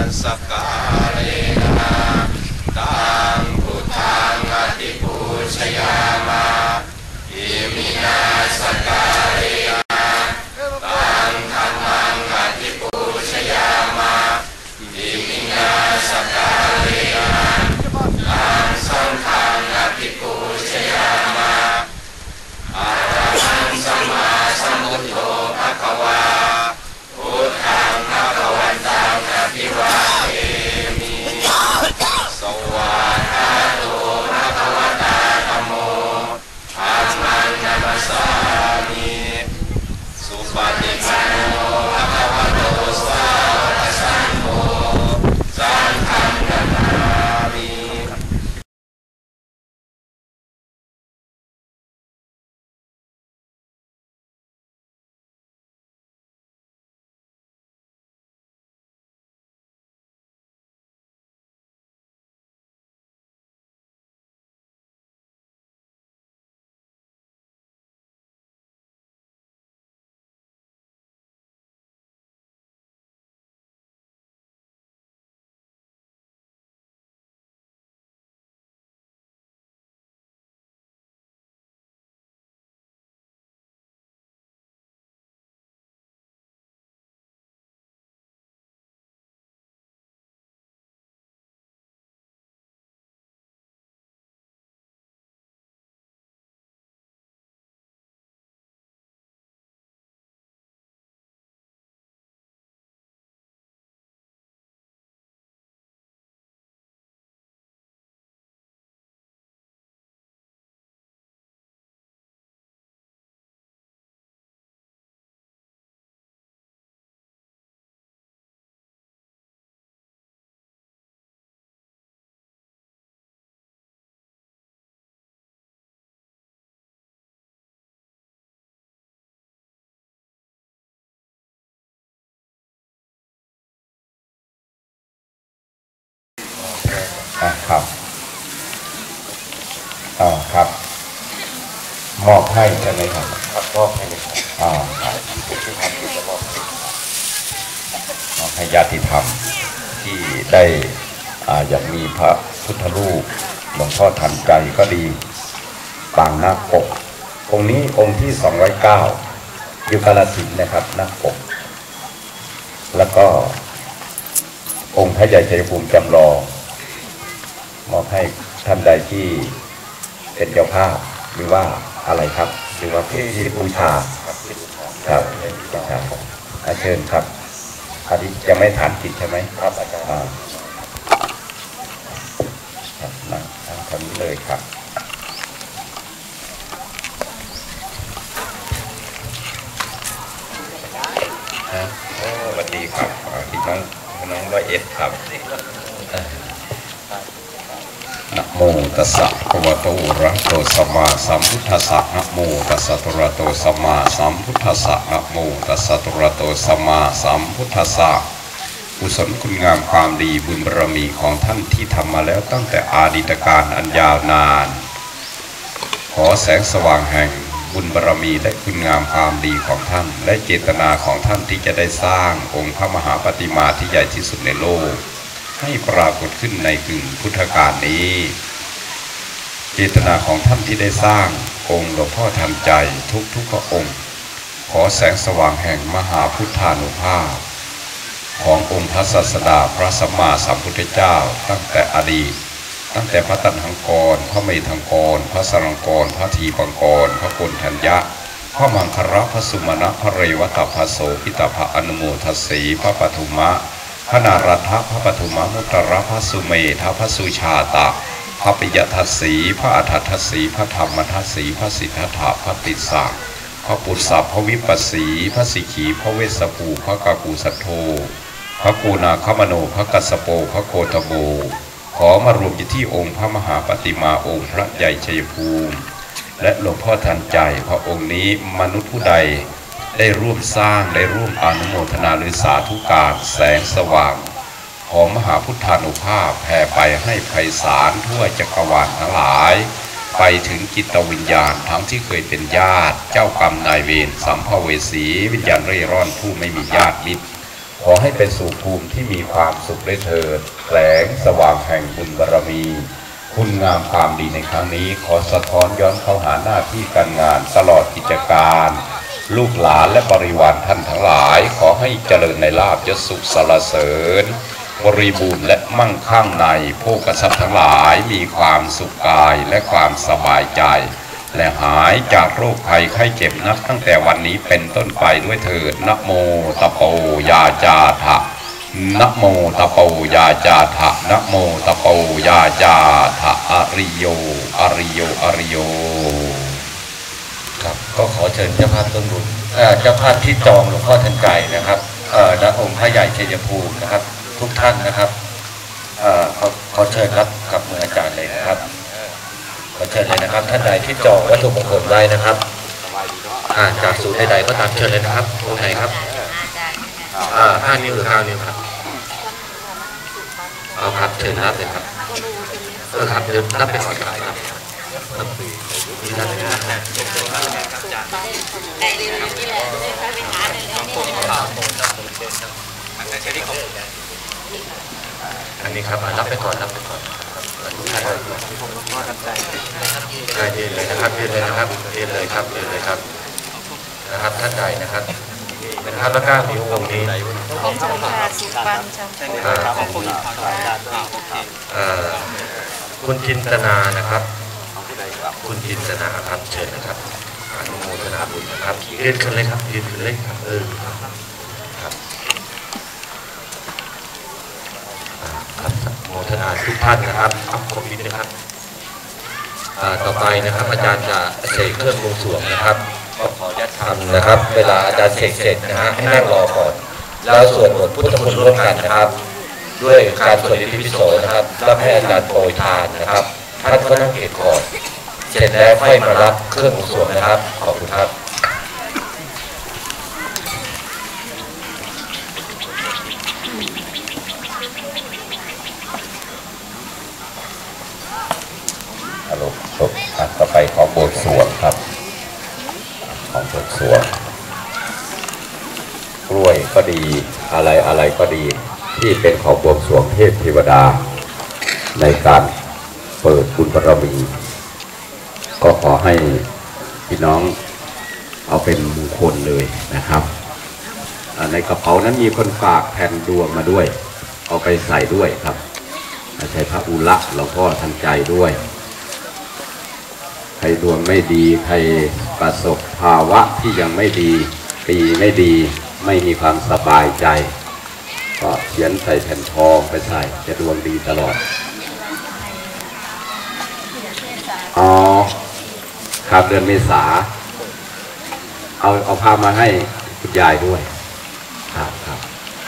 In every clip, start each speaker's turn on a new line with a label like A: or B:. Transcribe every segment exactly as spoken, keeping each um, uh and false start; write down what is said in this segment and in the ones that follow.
A: สกาเลนะตังพุทธังอติปูชยามาอิมินาสกาเลนะตังธัมมังอติปูชยามาอิมินาสกาเลนะตังสังฆังอติปูชยามาอะระหังสัมมาสัมพุทโธภควาพุทธังภควันตังอภิวาเทมิสวากขาโตภควตาธัมโมธัมมังนัมสสามิสุปฏิปันโนภควโตสาวกสังโฆสังฆังนัมมามิ
B: ครับอ๋อครับมอบให้ใช่ไหมครับครับมอบให้เลยอ๋อครับมอบให้ญาติธรรมที่ได้อ่าอยากมีพระพุทธรูปหลวงพ่อทันใจก็ดีปางนาคปกองค์นี้องค์ที่สองร้อยเก้าอยู่กาฬสินธุ์นะครับนาคปกแล้วก็องค์พระใหญ่ชัยภูมิจำลองมอบให้ท่านใดที่เป็นเจ้าภาพหรือว่าอะไรครับหรือว่าที่บูชาครับบูชาอาเชิญครับอันนี้จะไม่ฐานจิตใช่ไหมครับอาจารย์ครับนั่งนั่งทำนี้เลยครับสวัสดีครับพี่น้องน้องร้อยเอ็ดครับนะโมตัสสะภะคะวะโตอะระหะโตสัมมาสัมพุทธัสสะนะโมตัสสะภะคะวะโตสัมมาสัมพุทธัสสะนะโมตัสสะภะคะวะโตสัมมาสัมพุทธัสสะกุศลคุณงามความดีบุญบารมีของท่านที่ทำมาแล้วตั้งแต่อาดีตการอันยาวนานขอแสงสว่างแห่งบุญบารมีและคุณงามความดีของท่านและเจตนาของท่านที่จะได้สร้างองค์พระมหาปฏิมาที่ใหญ่ที่สุดในโลกให้ปรากฏขึ้นในกึ่งพุทธกาลนี้เจตนาของท่านที่ได้สร้างองค์หลวงพ่อทันใจทุกทุกพระองค์ขอแสงสว่างแห่งมหาพุทธานุภาพขององค์พระศาสดาพระสัมมาสัมพุทธเจ้าตั้งแต่อดีตตั้งแต่พระตัณหังกรพระเมธังกรพระสรังกรพระทีปังกรพระโกณทัญญะพระมังคระพระสุมาณะพระเรวตพระโสพิตาภะอนุโมทัสสีพระปฐุมะพระนารัตถะพระปฐุมมุตตระพระสุเมธพระสุชาตะพระปิยทัสสีพระอัฏฐทัสสีพระธรรมทัสสีพระสิทธัตถะพระติสสะพระปุษสะพระวิปัสสีพระสิขีพระเวสสภูพระกากูสัทโธพระกูนาคมโนพระกัสสโปพระโคตโบขอมารวมอยู่ที่องค์พระมหาปฏิมาองค์พระใหญ่ชัยภูมิและหลวงพ่อทันใจพระองค์นี้มนุษย์ผู้ใดได้ร่วมสร้างได้ร่วมอนุโมทนาหรือสาธุการแสงสว่างของมหาพุทธานุภาพแผ่ไปให้ไพศาลทั่วจักรวาลทั้งหลายไปถึงจิตวิญญาณทั้งที่เคยเป็นญาติเจ้ากรรมนายเวรสัมภเวสีวิญญาณเร่ร่อนผู้ไม่มีญาติมิตรขอให้เป็นสู่ภูมิที่มีความสุขได้เถิดแสงสว่างแห่งบุญบารมีคุณงามความดีในครั้งนี้ขอสะท้อนย้อนเข้าหาหน้าที่การงานตลอดกิจการลูกหลานและบริวารท่านทั้งหลายขอให้เจริญในลาภยศสุขสรรเสริญบริบูรณ์และมั่งคั่งในโภคทรัพย์ทั้งหลายมีความสุขกายและความสบายใจและหายจากโรคภัยไข้เจ็บนับตั้งแต่วันนี้เป็นต้นไปด้วยเถิดนะโมตะโปยาจาทะนะโมตะโปยาจาทะนะโมตะโปยาจาทะอริโยอริโยอริโย
C: ครับก็ขอเชิญเจ้าภาพต้นบุญเจ้าภาพที่จองหลวงพ่อทันใจนะครับณองค์พระใหญ่ชัยภูมินะครับทุกท่านนะครับขอขอเชิญรับกับมืออาจารย์เลยนะครับขอเชิญเลยนะครับท่านใดที่จองวัตถุมงคลไว้นะครับอ่าจากศูนย์ใดๆก็ตามเชิญเลยนะครับตรงไหนครับอ่าห้านิ้วหรือเก้านิ้วครับเอาครับเชิญรับเลยครับเออครับเดี๋ยวรับไปก่อนครับนี่รับเลยนะครับอันนี้ครับรับไปก่อนรับไปก่อนได้ยืนเลยนะครับยืนเลยนะครับยืนเลยครับยืนเลยครับนะครับท่านใดนะครับเป็นท่านละก้านิ้วองค์นี้
D: ของเจ้าค่ะสุปันจำพู
C: คุณจินตนานะครับคุณจินตนาครับเชิญนะครับอนุโมทนาบุญนะครับยืนขึ้นเลยครับยืนขึ้นเลยครับเออครับครับโมทนาทุกท่านนะครับอัพคอมพิวนะครับต่อไปนะครับอาจารย์จะเสกเครื่องบวงสรวงนะครับก็ขออนุญาตทำนะครับเวลาอาจารย์เสกเสร็จนะฮะให้นั่งรอก่อนแล้วสวดบทพุทธคุณร่วมกันนะครับด้วยการสวดอิติปิโสนะครับแล้วให้อาจารย์โปรยทานนะครับท่านก็นั่งเก็บก่อนเสร็จแล้วค่อยมารับเครื่องบวงสรวงนะครับขอบคุณครับ
B: ฮัลโหลจบต่อไปของบทสวดครับของบทสวดกล้วยก็ดีอะไรอะไรก็ดีที่เป็นของบวงสรวงเทพเทวดาในการเปิดบุญบารมีก็ขอให้พี่น้องเอาเป็นมงคลเลยนะครับในกระเป๋านั้นมีคนฝากแผ่นดวงมาด้วยเอาไปใส่ด้วยครับใช้พระอุระหลวงพ่อทันใจด้วยใครดวงไม่ดีใครประสบภาวะที่ยังไม่ดีปีไม่ดีไม่มีความสบายใจก็เขียนใส่แผ่นทองไปใส่จะดวงดีตลอดอ๋อครับเดือนเมษาเอาเอาพามาให้คุณยายด้วยครับครับ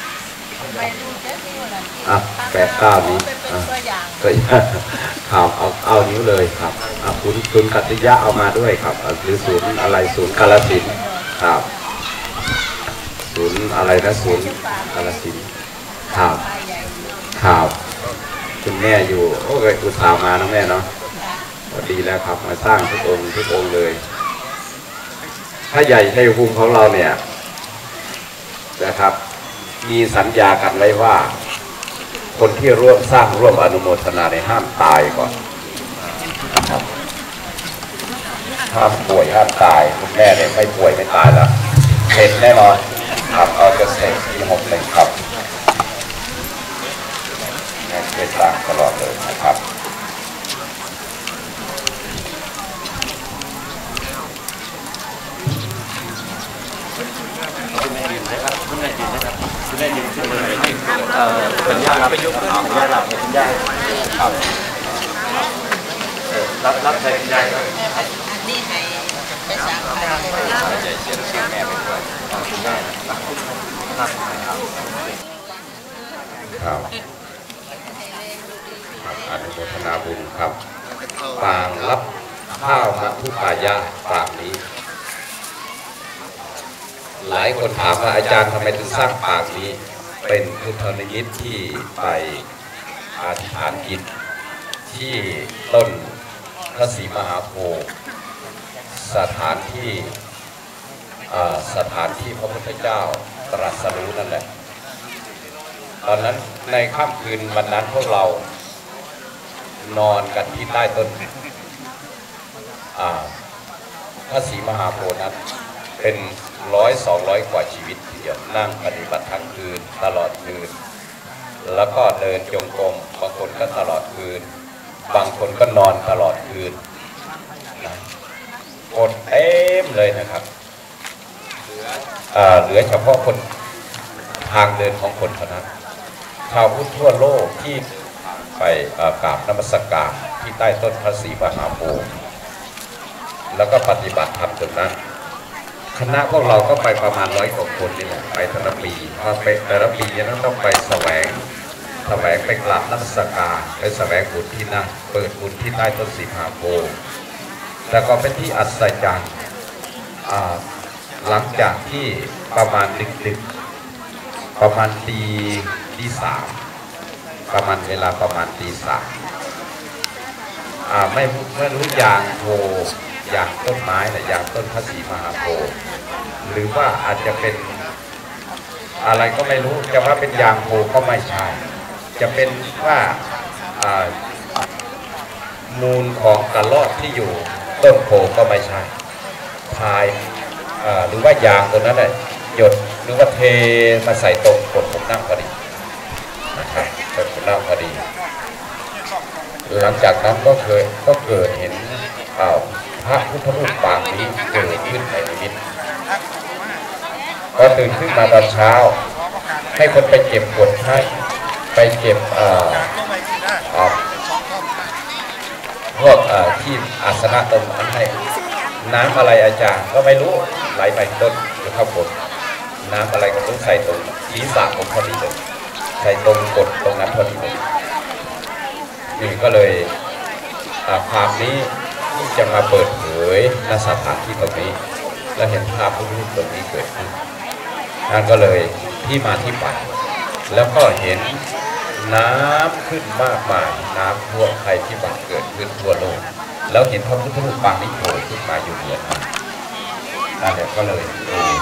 B: อ่ะแปดเก้านี้ก็ครับเอาเอานิ้วเลยครับเอาคุณคุณกัตติยะเอามาด้วยครับหรือศูนย์อะไรศูนย์กาฬสินธุ์ครับศูนย์อะไรนะศูนย์กาฬสินธุ์ข่าวข่าวคุณแม่อยู่โอ้ยอุตส่าห์มาน้องแม่เนาะดีแล้วครับมาสร้างทุกองค์ทุกองค์เลยถ้าใหญ่ชัยภูมิของเราเนี่ยนะครับมีสัญญากันไว้ว่าคนที่ร่วมสร้างร่วมอนุโมทนาในห้ามตายก่อนนะครับห้ามป่วยห้ามตายคุณแม่เนี่ยไม่ป่วยไม่ตายแล้วเสร็จแน่นอนครับเอาจะเสร็จที่หกหนึ่งครับแม่ช่วยสร้างตลอดเลยนะครับ
C: คุณแม่ยืนนะครับคุณแม่ยืนนะครับคุณแม่ยืนขึ้นเลยเอ่อเป็นญาติรับเป็นญาติรับเป็นญาติครับรับรับใครเป็นญาติครับ
D: อันนี้ให้ไปสั่งใคร
B: จะเชื่อเชื่อแม่ไปด้วย
C: คุณแม่ครับ
B: ครับอนุโมทนาบุญครับปางรับข้าวมาทุปายาปางนี้หลายคนถามว่าอาจารย์ทำไมถึงสร้างปางนี้เป็นพุทธนิมิตที่ไปอธิษฐานจิตที่ต้นพระศรีมหาโพธิ์สถานที่สถานที่พระพุทธเจ้าตรัสรู้นั่นแหละตอนนั้นในค่ำคืนวันนั้นพวกเรานอนกันที่ใต้ต้นพระศรีมหาโพธิ์นั้นเป็นร้อยสองร้อยกว่าชีวิตทีเดียวนั่งปฏิบัติทั้งคืนตลอดคืนแล้วก็เดินจงกรมบางคนก็ตลอดคืนบางคนก็นอนตลอดคืนคนเต็มเลยนะครับเหลือเฉพาะคนทางเดินของคนเท่านั้นชาวพุทธทั่วโลกที่ไปกราบนมัสการที่ใต้ต้นพระศรีมหาโพธิ์แล้วก็ปฏิบัติธรรมตรงนั้นคณะพวกเราก็ไปประมาณร้อยกว่าคนนี่แหละไปแต่ละปีพอไปแต่ละปีนั้นต้องไปแสวงแสวงไปกราบนมัสการไปแสวงบุญที่นั่นเปิดบุญที่ใต้ต้นศรีมหาโพธิ์แต่ก็เป็นที่อัศจรรย์หลังจากที่ประมาณดึกๆประมาณตีตีสามประมาณเวลาประมาณตีสามไม่ไม่รู้ยางโพยางต้นไม้นะยางต้นพระศรีมหาโพธิ์หรือว่าอาจจะเป็นอะไรก็ไม่รู้จะว่าเป็นยางโพก็ไม่ใช่จะเป็นว่ามูลของกระรอกที่อยู่ต้นโพก็ไม่ใช่ทายหรือว่ายางตัวนั้นน่ะหยดหรือว่าเทมาใส่ตรงกดผมนั่งพอดีนะครับกดผมนั่งพอดีหลังจากนั้นก็เคยก็เกิดเห็นพระพุทธรูปปางนี้เกิดขึ้นในนิมิตพอตื่นขึ้นมาตอนเช้าให้คนไปเก็บกดให้ไปเก็บพวกที่อาสนะตรงนั้นให้น้ำอะไรอาจารย์ก็ไม่รู้ไหลไปต้นหรือข้าวบดน้ำอะไรก็ต้องใส่ตรงศีรษะผมพอดีเลยใส่ตรงกดตรงนั้นพอดีเลยนี่ก็เลยความนี้ที่จะมาเปิดเผยณสถานที่ตรงนี้และเห็นภาพพุทธรูปตรงนี้เกิดขึ้นนั่นก็เลยที่มาที่ไปแล้วก็เห็นน้ำขึ้นมากมายน้ำท่วมภัยพิบัติเกิดขึ้นทั่วโลกแล้วเห็นพระพุทธรูปปางนี้โผล่ขึ้นมาอยู่เหนือน้ำนั่นแหละก็เลยเออ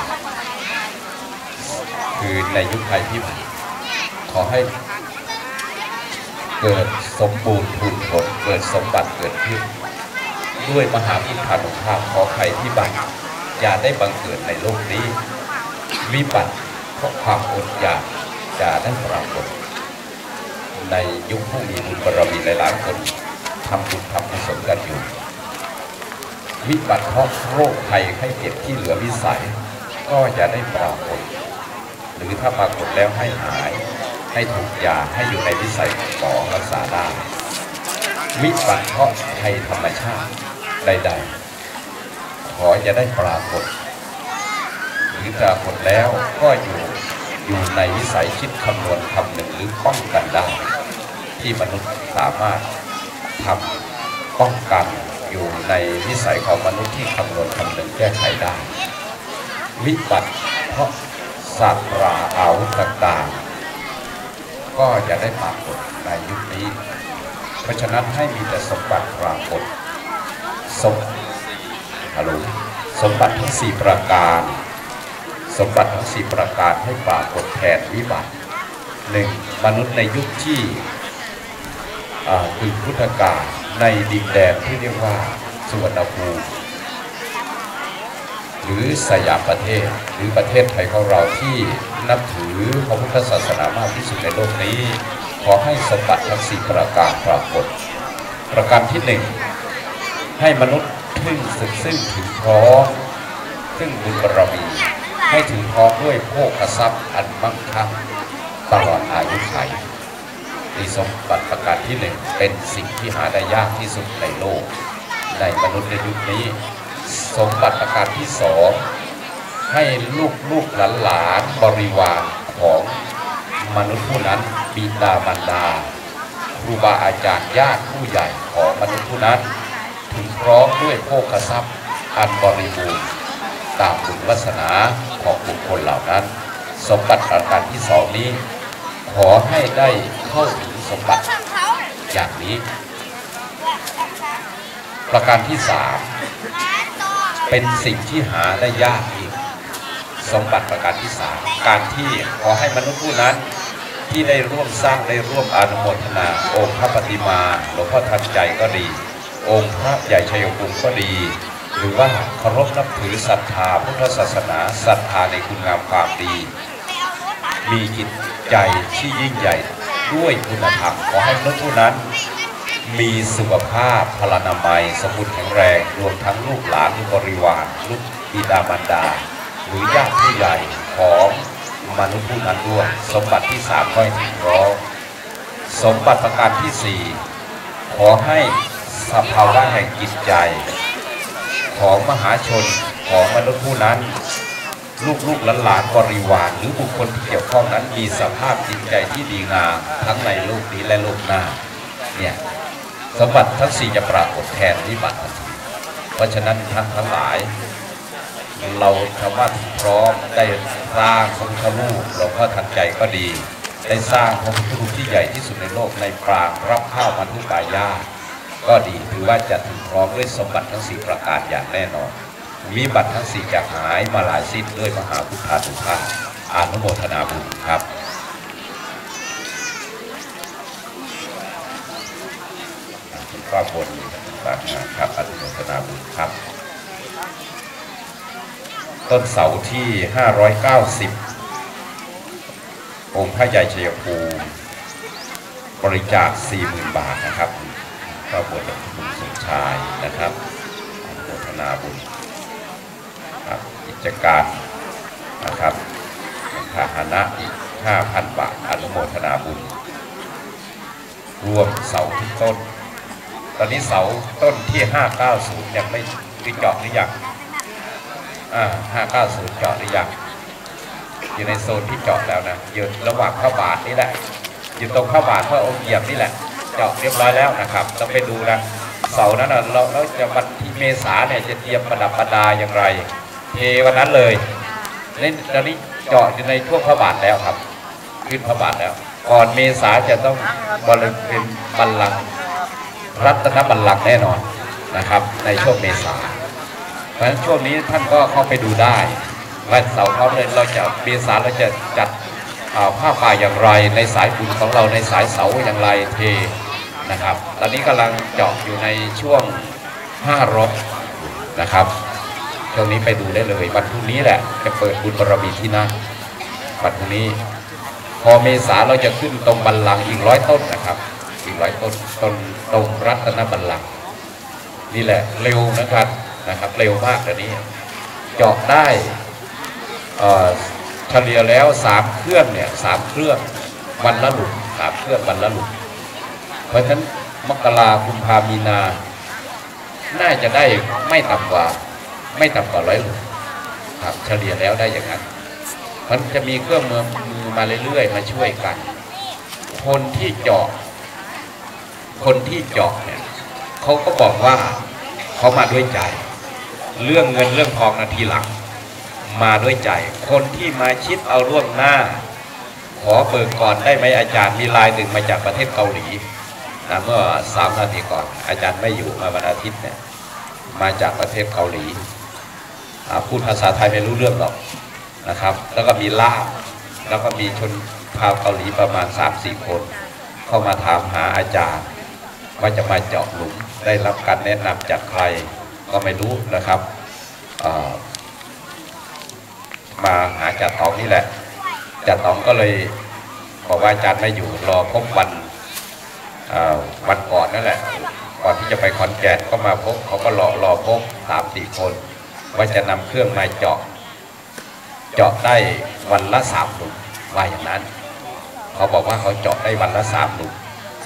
B: คือในยุคภัยพิบัติขอให้เกิดสมบูรณ์พูนผลเกิดสมบัติเกิดขึ้นด้วยมหาพุทธานุภาพขอภัยพิบัติอย่าได้บังเกิดในโลกนี้วิบัติเพราะความอดอยากอย่าได้ปรากฏในยุคผู้มีบุญบารมีหลายๆคนทำบุญทำกุศลกันอยู่วิบัติเพราะโรคภัยไข้เจ็บที่เหลือวิสัยก็อย่าได้ปรากฏหรือถ้าปรากฏแล้วให้หายให้ถูกยาให้อยู่ในวิสัยหมอรักษาได้วิบัติเพราะภัยธรรมชาติใดๆขออย่าได้ปรากฏหรือปรากฏแล้วก็อยู่อยู่ในวิสัยคิดคำนวณคำหนึ่งหรือป้องกันได้ที่มนุษย์สามารถทำป้องกันอยู่ในวิสัยของมนุษย์ที่คำนวณคำหนึ่งแก้ไขได้วิบัติเพราะสัตว์ราอาวุธต่างๆก็จะได้ปรากฏในยุคนี้เพราะฉะนั้นให้มีแต่สมบัติปรากฏสมฮัลโหลสมบัติทั้งสี่ประการสมบัติทั้งสี่ประการให้ปรากฏแทนวิบัติหนึ่งมนุษย์ในยุคที่คือพุทธกาลในดินแดนที่เรียกว่าสุวรรณภูมิหรือสยามประเทศหรือประเทศไทยของเราที่นับถือพระพุทธศาสนามากที่สุดในโลกนี้ขอให้สมบัติทั้งสี่ประการปรากฏประการที่หนึ่งให้มนุษย์ถึงสึกซึ่งถึงพร้อมซึ่งบุญบารมีให้ถึงพร้อมด้วยโภคทรัพย์อันมั่งคั่งตลอดอายุขัยในสมบัติประการที่หนึ่งเป็นสิ่งที่หาได้ยากที่สุดในโลกในมนุษย์ในยุคนี้สมบัติประการที่สองให้ลูกลูกหลานหลานบริวารของมนุษย์ผู้นั้นบิดามารดาครูบาอาจารย์ญาติผู้ใหญ่ของมนุษย์ผู้นั้นถึงพร้อมด้วยโภคทรัพย์อันบริบูรณ์ตามบุญวาสนาของบุคคลเหล่านั้นสมบัติประการที่สองนี้ขอให้ได้เข้าถึงสมบัติอย่างนี้ประการที่สามเป็นสิ่งที่หาได้ยากอีกสมบัติประการที่สามการที่ขอให้มนุษย์ผู้นั้นที่ได้ร่วมสร้างได้ร่วมอนุโมทนาองค์พระปฏิมาหลวงพ่อทันใจก็ดีองค์พระใหญ่ชัยภูมิก็ดีหรือว่าเคารพนับถือศรัทธาพุทธศาสนาศรัทธาในคุณงามความดีมีจิตใจที่ยิ่งใหญ่ด้วยคุณธรรมขอให้มนุษย์ผู้นั้นมีสุขภาพพลานามัยสมบูรณ์แข็งแรงรวมทั้งลูกหลานบริวารลูกบิดามารดาหรือญาติผู้ใหญ่ของมนุษย์ผู้นั้นด้วยสมบัติที่สามก็ให้ถึงร้องสมบัติประการที่สี่ขอให้สภาวะแห่งจิตใจของมหาชนของมนุษย์ผู้นั้นลูกลูกหลานบริวารหรือบุคคลที่เกี่ยวข้องนั้นมีสภาพจิตใจที่ดีงามทั้งในโลกนี้และโลกหน้าเนี่ยสมบัติทั้งสี่จะปรากฏแทนวิบัติทันทีเพราะฉะนั้นท่านทั้งหลายเราคำว่าพร้อมได้สร้างพระพุทธรูปหลวงพ่อทันใจก็ดีได้สร้างพระพุทธรูปที่ใหญ่ที่สุดในโลกในปรางรับข้าวมัทุปายาก็ดีถือว่าจะถึงพร้อมด้วยสมบัติทั้งสี่ประการอย่างแน่นอนวิบัติทั้งสี่จะหายมาหลายสิ้นด้วยมหาพุทธานุภาพอนุโมทนาบุญครับคุณป้าบนฝากงานครับอนุโมทนาบุญครับต้นเสาที่ห้าร้อยเก้าสิบองค์พระใหญ่ชัยภูมิบริจาค สี่หมื่น บาทนะครับพระบวชคุณสมชายนะครับอนุโมทนาบุญครับกิจการนะครับพาหนะอีก ห้าพัน บาทอนุโมทนาบุญรวมเสาทุกต้นตอนนี้เสาต้นที่ห้าเก้าศูนย์ยังไม่ได้เจาะหรือยังอ่าห้าเก้าศูนย์เจาะหรือยังอยู่ในโซนที่เจาะแล้วนะอยู่ระหว่างพระบาทนี่แหละอยู่ตรงพระบาทพระองค์เหยียบนี่แหละเจาะเรียบร้อยแล้วนะครับต้องไปดูนะเสานั้นนะเราเราจะวันที่เมษาเนี่ยจะเตรียมประดับประดาอย่างไรเทวันนั้นเลยนี่ตอนนี้เจาะอยู่ในช่วงพระบาทแล้วครับขึ้นพระบาทแล้วก่อนเมษาจะต้องบริเวณบัลลังก์รัตนบัลลังก์แน่นอนนะครับในช่วงเมษาเพราะฉะนั้นช่วงนี้ท่านก็เข้าไปดูได้วันเสาร์เขาเลยเราจะเมษาเราจะจัดผ้าป่าอย่างไรในสายบุญของเราในสายเสาอย่างไรเทนะครับตอนนี้กำลังเจาะอยู่ในช่วงห้ารถนะครับช่วงนี้ไปดูได้เลยวันพรุ่งนี้แหละจะเปิดบุญบารมีที่นั่นวันพรุ่งนี้พอเมษาเราจะขึ้นตรงบัลลังก์อีกร้อยต้นนะครับอีกร้อยต้นต้นตรงรัตนบัลลังก์นี่แหละเร็วนะครับนะครับเร็วมากตอนนี้เจาะได้เฉลี่ยแล้วสามเครื่องเนี่ยสามเครื่องวันละหลุมสามเครื่องวันละหลุมเพราะฉะนั้นมกราคมกุมภามีนาน่าจะได้ไม่ต่ำกว่าไม่ต่ำกว่าร้อยหลุมครับเฉลี่ยแล้วได้อย่างนั้นมันจะมีเครื่องมือมือมาเรื่อยๆมาช่วยกันคนที่เจาะคนที่เจาะเนี่ยเขาก็บอกว่าเขามาด้วยใจเรื่องเงินเรื่องทองนาทีหลังมาด้วยใจคนที่มาชิดเอาล่วงหน้าขอเบิกก่อนได้ไหมอาจารย์มีลายหนึ่งมาจากประเทศเกาหลีนะเมื่อสามนาทีก่อนอาจารย์ไม่อยู่มาวันอาทิตย์เนี่ยมาจากประเทศเกาหลีพูดภาษาไทยไม่รู้เรื่องหรอกนะครับแล้วก็มีล่ามแล้วก็มีชนชาวเกาหลีประมาณ สามสี่ คนเข้ามาถามหาอาจารย์ว่าจะมาเจาะหลุมได้รับการแนะนำจากใครก็ไม่รู้นะครับมาหาจ่าตองนี่แหละจ่าตองก็เลยบอกว่าอาจารย์ไม่อยู่รอพบวันวันก่อนนั่นแหละก่อนที่จะไปขอนแก่นก็มาพบเขาก็รอรอพบสามสี่คนว่าจะนำเครื่องมาเจาะเจาะได้วันละสามหลุมว่าอย่างนั้นเขาบอกว่าเขาเจาะได้วันละสามหลุม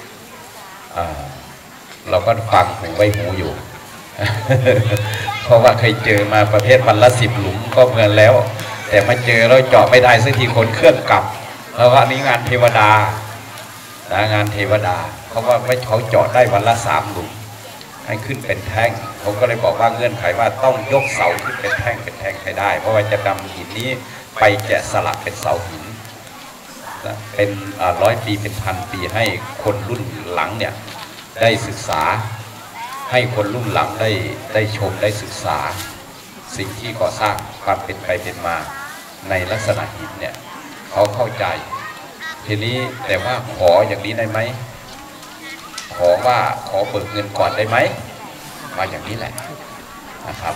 B: เราก็ฟังหูไว้หูอยู่ เพราะว่าเคยเจอมาประเภทวันละสิบหลุมก็เหมือนแล้วแต่มาเจอเราเจาะไม่ได้สักทีคนเครื่องกลับเพราะว่านี้งานเทวดางานเทวดาเพราะว่าไม่เขาเจาะได้วันละสามหลุมให้ขึ้นเป็นแท่งผมก็เลยบอกว่าเงื่อนไขว่าต้องยกเสาขึ้นเป็นแท่งเป็นแท่งให้ได้เพราะว่าจะนำหินนี้ไปแกะสลักเป็นเสาหินเป็นร้อยปีเป็นพันปีให้คนรุ่นหลังเนี่ยได้ศึกษาให้คนรุ่นหลังได้ได้ชมได้ศึกษาสิ่งที่ก่อสร้างความเป็นไปเป็นมาในลักษณะหินเนี่ยเขาเข้าใจทีนี้แต่ว่าขออย่างนี้ได้ไหมขอว่าขอเบิกเงินก่อนได้ไหมมาอย่างนี้แหละนะครับ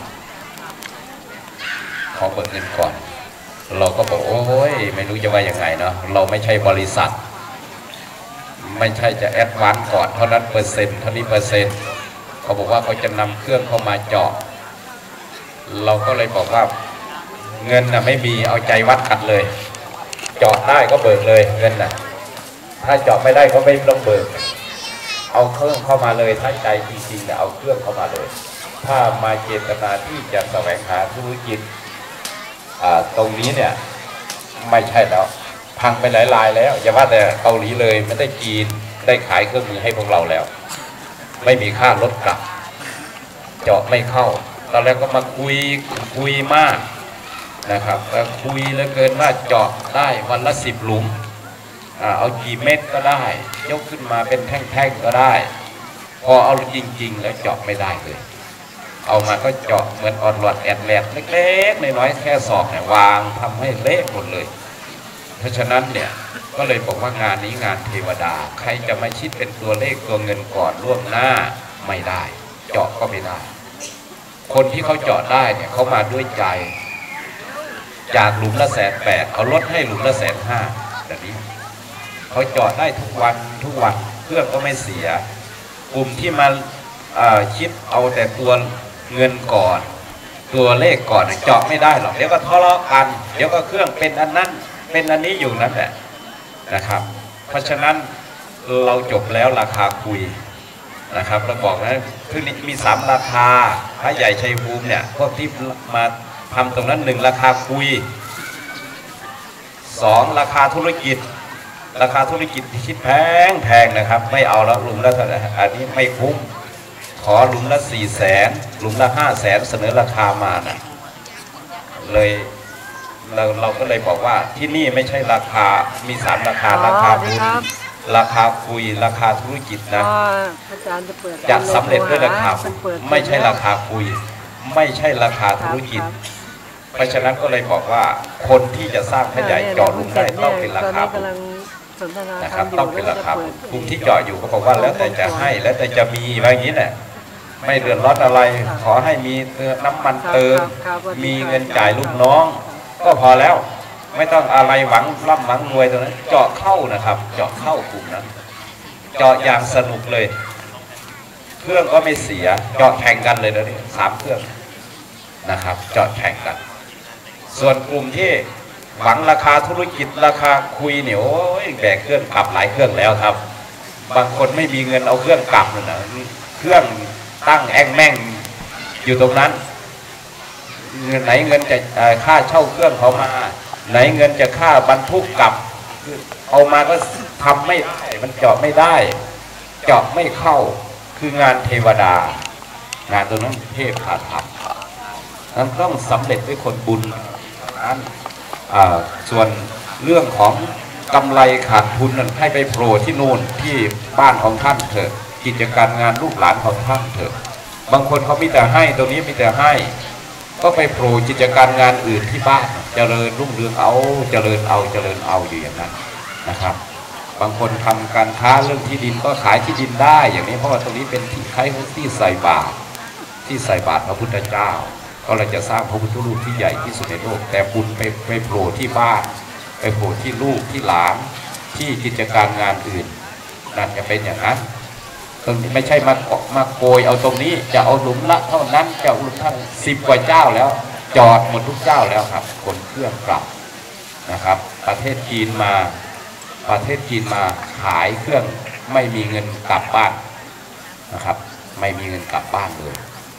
B: ขอเบิกเงินก่อนเราก็บอกโอ้ยไม่รู้จะว่ายังไงเนาะเราไม่ใช่บริษัทไม่ใช่จะแอดวานซ์ก่อนเท่านั้นเปอร์เซ็นต์เท่านี้เปอร์เซ็นต์เขาบอกว่าเขาจะนำเครื่องเข้ามาเจาะเราก็เลยบอกว่าเงินน่ะไม่มีเอาใจวัดกันเลยเจาะได้ก็เบิกเลยเงินน่ะถ้าเจาะไม่ได้ก็ไม่ต้องเบิกเอาเครื่องเข้ามาเลยถ้าใจจริงๆเนี่ยเอาเครื่องเข้ามาเลยถ้ามาเจตนาที่จะแสวงหาธุรกิจตรงนี้เนี่ยไม่ใช่แล้วพังไปหลายรายแล้วอย่าว่าแต่เกาหลีเลยไม่ได้จีนได้ขายเครื่องมือให้พวกเราแล้วไม่มีค่ารถกลับเจาะไม่เข้าตอนแรกก็มาคุยคุยมากนะครับก็คุยเหลือเกินว่าเจาะได้วันละสิบหลุมเอากี่เม็ดก็ได้ยกขึ้นมาเป็นแท่งๆก็ได้พอเอาจริงๆแล้วเจาะไม่ได้เลยเอามาก็เจาะเหมือนออดหลอดแอดแลดเล็กๆน้อยๆแค่ศอกเนี่ยวางทำให้เละหมดเลยเพราะฉะนั้นเนี่ยก็เลยบอกว่างานนี้งานเทวดาใครจะมาคิดเป็นตัวเลขตัวเงินก่อนล่วงหน้าไม่ได้เจาะก็ไม่ได้คนที่เขาเจาะได้เนี่ยเขามาด้วยใจจากหลุมละแสนแปดเขาลดให้หลุมละแสนห้าแบบนี้เขาเจาะได้ทุกวันทุกวันเครื่องก็ไม่เสียกลุ่มที่มาคิดเอาแต่ตัวเงินก่อนตัวเลขก่อนเจาะไม่ได้หรอกเดี๋ยวก็ทะเลาะกันเดี๋ยวก็เครื่องเป็นอันนั้นเป็นอันนี้อยู่นั่นแหละนะครับเพราะฉะนั้นเราจบแล้วราคาคุยนะครับเราบอกนะคือมีสามราคาพระใหญ่ชัยภูมิเนี่ยพวกที่มาทำตรงนั้นหนึ่งราคาคุยสองราคาธุรกิจราคาธุรกิจที่คิดแพงแพงนะครับไม่เอาแล้วหลุมละเท่าไหร่อันนี้ไม่คุ้มขอหลุมละสี่แสนหลุมละห้าแสนเสนอราคามานะเลยเราเราก็เลยบอกว่าที่นี่ไม่ใช่ราคามีสามราคาราคาบุญราคาคุยราคาธุรกิจนะจะสำเร็จด้วยราคาไม่ใช่ราคาคุยไม่ใช่ราคาธุรกิจเพราะฉะนั้นก็เลยบอกว่าคนที่จะสร้างพระใหญ่เจาะหลุมได้ต้องเป็นราคาบุญนะครับต้องเป็นราคาบุญกลุ่มที่เจาะอยู่ก็บอกว่าแล้วแต่จะให้แล้วแต่จะมีอะไรอย่างนี้แหละไม่เดือดร้อนอะไรขอให้มีน้ำมันเติมมีเงินจ่ายลูกน้องก็พอแล้วไม่ต้องอะไรหวังร่ำหวังรวยตรงนั้นเจาะเข้านะครับเจาะเข้ากลุ่มนั้นเจาะอย่างสนุกเลยเครื่องก็ไม่เสียเจาะแข่งกันเลยนะนี่สามเครื่องนะครับเจาะแข่งกันส่วนกลุ่มที่หวังราคาธุรกิจราคาคุยเนี่ยโอ้ยแบกเครื่องกลับหลายเครื่องแล้วครับบางคนไม่มีเงินเอาเครื่องกลับเลยนะเครื่องตั้งแองแม่งอยู่ตรงนั้นเงินไหนเงินจะค่าเช่าเครื่องเขามาไหนเงินจะค่าบรรทุกกลับเอามาก็ทำไม่ได้มันเจาะไม่ได้เจาะไม่เข้าคืองานเทวดางานตัวนั้นเทพขาดทำนั้นต้องสำเร็จด้วยคนบุญนั้นส่วนเรื่องของกำไรขาดทุนนั้นให้ไปโผล่ที่นู่นที่บ้านของท่านเถอะกิจการงานลูกหลานของท่านเถอะบางคนเขามีแต่ให้ตรงนี้มีแต่ให้ก็ไปโผล่กิจการงานอื่นที่บ้านเจริญรุ่งเรืองเอาเจริญเอาเจริญเอาอยู่อย่างนั้นนะครับบางคนทำการค้าเรื่องที่ดินก็ขายที่ดินได้อย่างนี้เพราะว่าตรงนี้เป็นที่คล้ายที่ใส่บาตรที่ใส่บาตรพระพุทธเจ้าก็เราจะสร้างพระพุทธรูปที่ใหญ่ที่สุดในโลกแต่บุญไปไปโผล่ที่บ้านไปโผล่ที่ลูกที่หลานที่กิจการงานอื่นนั่นจะเป็นอย่างนั้นตรงนี้ไม่ใช่มามาโกยเอาตรงนี้จะเอาหลุมละเท่านั้นจะเอาหลุมท่านสิบกว่าเจ้าแล้วจอดหมดทุกเจ้าแล้วครับคนเครื่องกลับนะครับประเทศจีนมาประเทศจีนมาขายเครื่องไม่มีเงินกลับบ้านนะครับไม่มีเงินกลับบ้านเลย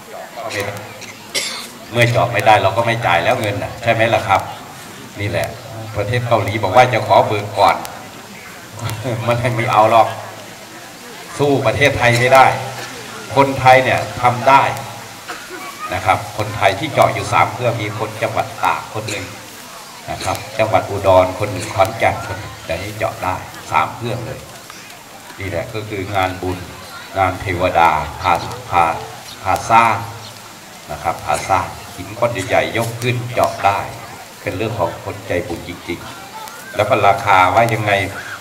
B: เมื่อจอดไม่ได้เราก็ไม่จ่ายแล้วเงินนะใช่ไหมล่ะครับนี่แหละประเทศเกาหลีบอกว่าจะขอเบิกก่อนมันไม่เอาหรอกสู้ประเทศไทยไม่ได้คนไทยเนี่ยทำได้นะครับคนไทยที่เจาะอยู่สามเครื่องมีคนจังหวัดตากคนหนึ่งนะครับจังหวัดอุดรคนหนึ่งขอนแก่นคนหนึ่งแต่นี้เจาะได้สามเครื่องเลยนี่แหละก็คืองานบุญงานเทวดาพาพาพาสร้างนะครับพาสร้างหินก้อนใหญ่ๆยกขึ้นเจาะได้เป็นเรื่องของคนใจบุญจริงๆแล้วก็ราคาว่ายังไง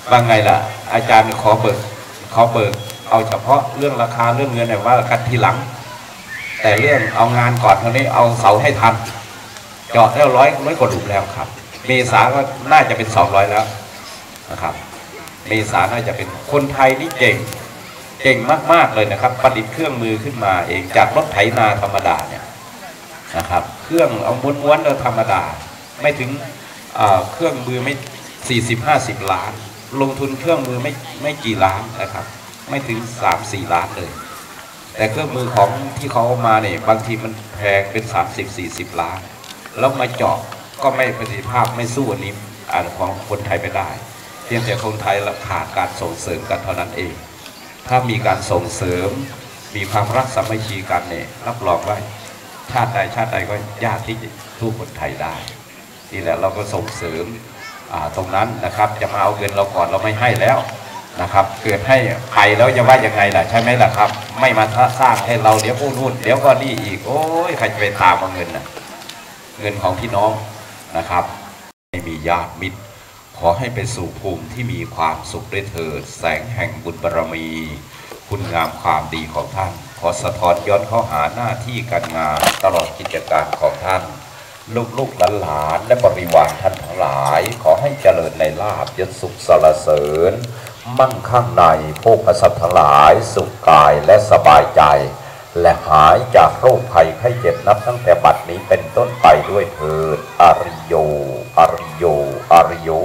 B: ว่าไงล่ะอาจารย์ขอเบิกขอเบิกเอาเฉพาะเรื่องราคาเรื่องเงินเนี่ยว่ากันทีหลังแต่เรื่องเอางานก่อนเท่านี้เอาเสาให้ทันเจาะแล้วร้อยร้อยกว่าหลุมแล้วครับเมษาก็น่าจะเป็นสองร้อยแล้วนะครับเมษาน่าจะเป็นคนไทยนี่เก่งเก่งมากๆเลยนะครับประดิษฐ์เครื่องมือขึ้นมาเองจากรถไถนาธรรมดาเนี่ยนะครับเครื่องเอาม้วนๆเราธรรมดาไม่ถึงเครื่องมือไม่สี่สิบห้าสิบล้านลงทุนเครื่องมือไม่ไม่กี่ล้านนะครับไม่ถึงสามสี่ล้านเลยแต่เครื่องมือของที่เขาเอามาเนี่ยบางทีมันแพงเป็นสามสิบสี่สิบล้านแล้วมาเจาะก็ไม่ประสิทธิภาพไม่สู้อันนี้อ่านของคนไทยไม่ได้เพียงแต่คนไทยเราขาดการส่งเสริมกันเท่านั้นเองถ้ามีการส่งเสริมมีความรักสามัคคีกันเนี่ยรับรองว่าชาติใดชาติใดก็ยากที่จะสู้คนไทยได้นี่แหละเราก็ส่งเสริมตรงนั้นนะครับจะมาเอาเงินเราก่อนเราไม่ให้แล้วนะครับเกิดให้ใครแล้วจะว่ายังไงล่ะใช่ไหมล่ะครับไม่มาสร้างให้เราเดี๋ยวพูดนู่นเดี๋ยวก็นี่อีกโอ้ยใครจะไปตามเอาเงินนะเงินของพี่น้องนะครับไม่มีญาติมิตรขอให้ไปสู่ภูมิที่มีความสุขด้วยเถิดแสงแห่งบุญบารมีคุณงามความดีของท่านขอสะท้อนย้อนเข้าหาหน้าที่การงานตลอดกิจการของท่านลูกๆหลานๆและบริวารท่านทั้งหลายขอให้เจริญในลาภยศสุขสรรเสริญมั่งคั่งในโภคทรัพย์ทั้งหลายสุขกายและสบายใจและหายจากโรคภัยไข้เจ็บนับตั้งแต่บัดนี้เป็นต้นไปด้วยเถิดอริโยอริโยอริโย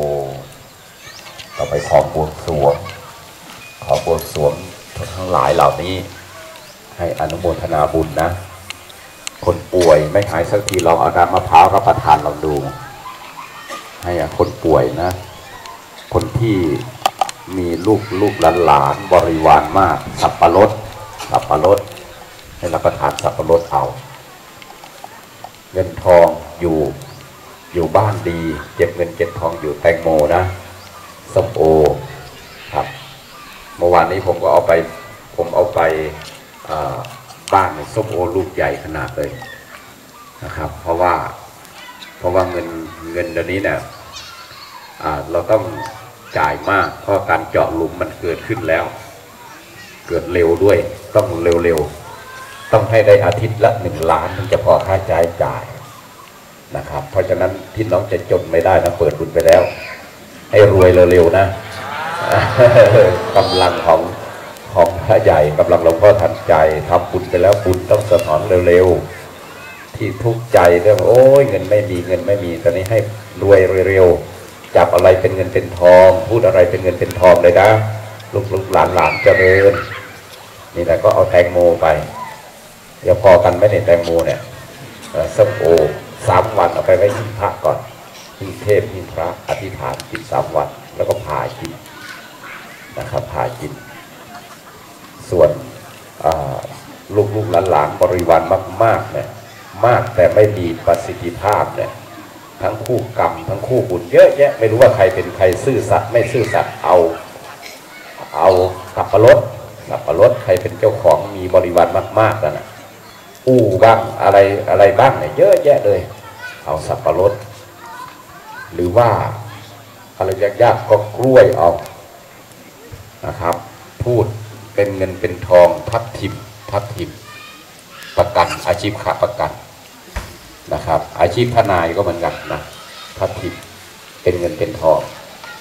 B: ต่อไปขอบวงสรวงขอบวงสรวงทั้งหลายเหล่านี้ให้อนุโมทนาบุญนะคนป่วยไม่หายสักทีเราเอาน้ำมะพร้าวรับประทานเราดูให้คนป่วยนะคนที่มีลูกลูกหลานบริวารมากสับปะรดสับปะรดให้รับประทานสับปะรดเอาเงินทองอยู่อยู่บ้านดีเก็บเงินเก็บทองอยู่แตงโมนะส้มโอครับเมื่อวานนี้ผมก็เอาไปผมเอาไปบ้านส้มโอลูกใหญ่ขนาดเลยนะครับเพราะว่าเพราะว่าเงินเงินเดี๋ยวนี้เนี่ยเราต้องจ่ายมากเพราะการเจาะหลุมมันเกิดขึ้นแล้วเกิดเร็วด้วยต้องเร็วๆต้องให้ได้อาทิตย์ละหนึ่งล้านถึงจะพอค่าใช้จ่ายนะครับเพราะฉะนั้นที่น้องจะจนไม่ได้นะเปิดบุญไปแล้วให้รวยเร็วๆนะกำลังของของพระใหญ่กำลังหลวงพ่อทันใจทำบุญไปแล้วบุญต้องสะท้อนเร็วๆที่ทุกข์ใจเรื่องโอ้ยเงินไม่มีเงินไม่มีตอนนี้ให้รวยเร็วๆจับอะไรเป็นเงินเป็นทองพูดอะไรเป็นเงินเป็นทองเลยนะลูกๆหลานๆเจริญนี่แหละก็เอาแตงโมไปเดี๋ยวพอกันไม่ในแตงโมเนี่ยส้มโอสามวันเอาไปไว้ที่พระก่อนที่เทพที่พระอธิษฐานกินสามวันแล้วก็ผ่ากินนะครับผ่ากินส่วนลูกลูกหลานบริวารมากๆเนี่ยมากแต่ไม่มีประสิทธิภาพเนี่ยทั้งคู่กรรมทั้งคู่บุญเยอะแยะไม่รู้ว่าใครเป็นใครซื่อสัตย์ไม่ซื่อสัตย์เอาเอาสับปะรดสับปะรดใครเป็นเจ้าของมีบริวารมากๆแล้วนะอู้บ้างอะไรอะไรบ้างเนี่ยเยอะแยะเลยเอาสับปะรดหรือว่าอะไรยากๆก็กล้วยเอานะครับพูดเป็นเงินเป็นทองทับทิมทับทิมประกันอาชีพขาประกันนะครับอาชีพทนายก็เหมือนกันนะทับทิมเป็นเงินเป็นทอง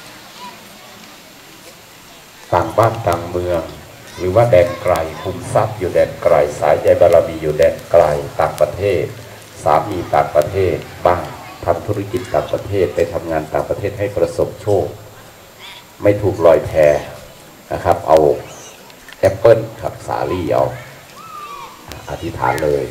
B: ต่างบ้านต่างเมืองหรือว่าแดนไกลคุมทรัพย์อยู่แดนไกลสายใยบารมีอยู่แดนไกลต่างประเทศสามีต่างประเทศบ้างทำธุรกิจต่างประเทศไปทำงานต่างประเทศให้ประสบโชคไม่ถูกลอยแพนะครับเอาแอปเปิลครับสาลี่เอาอธิษฐานเลย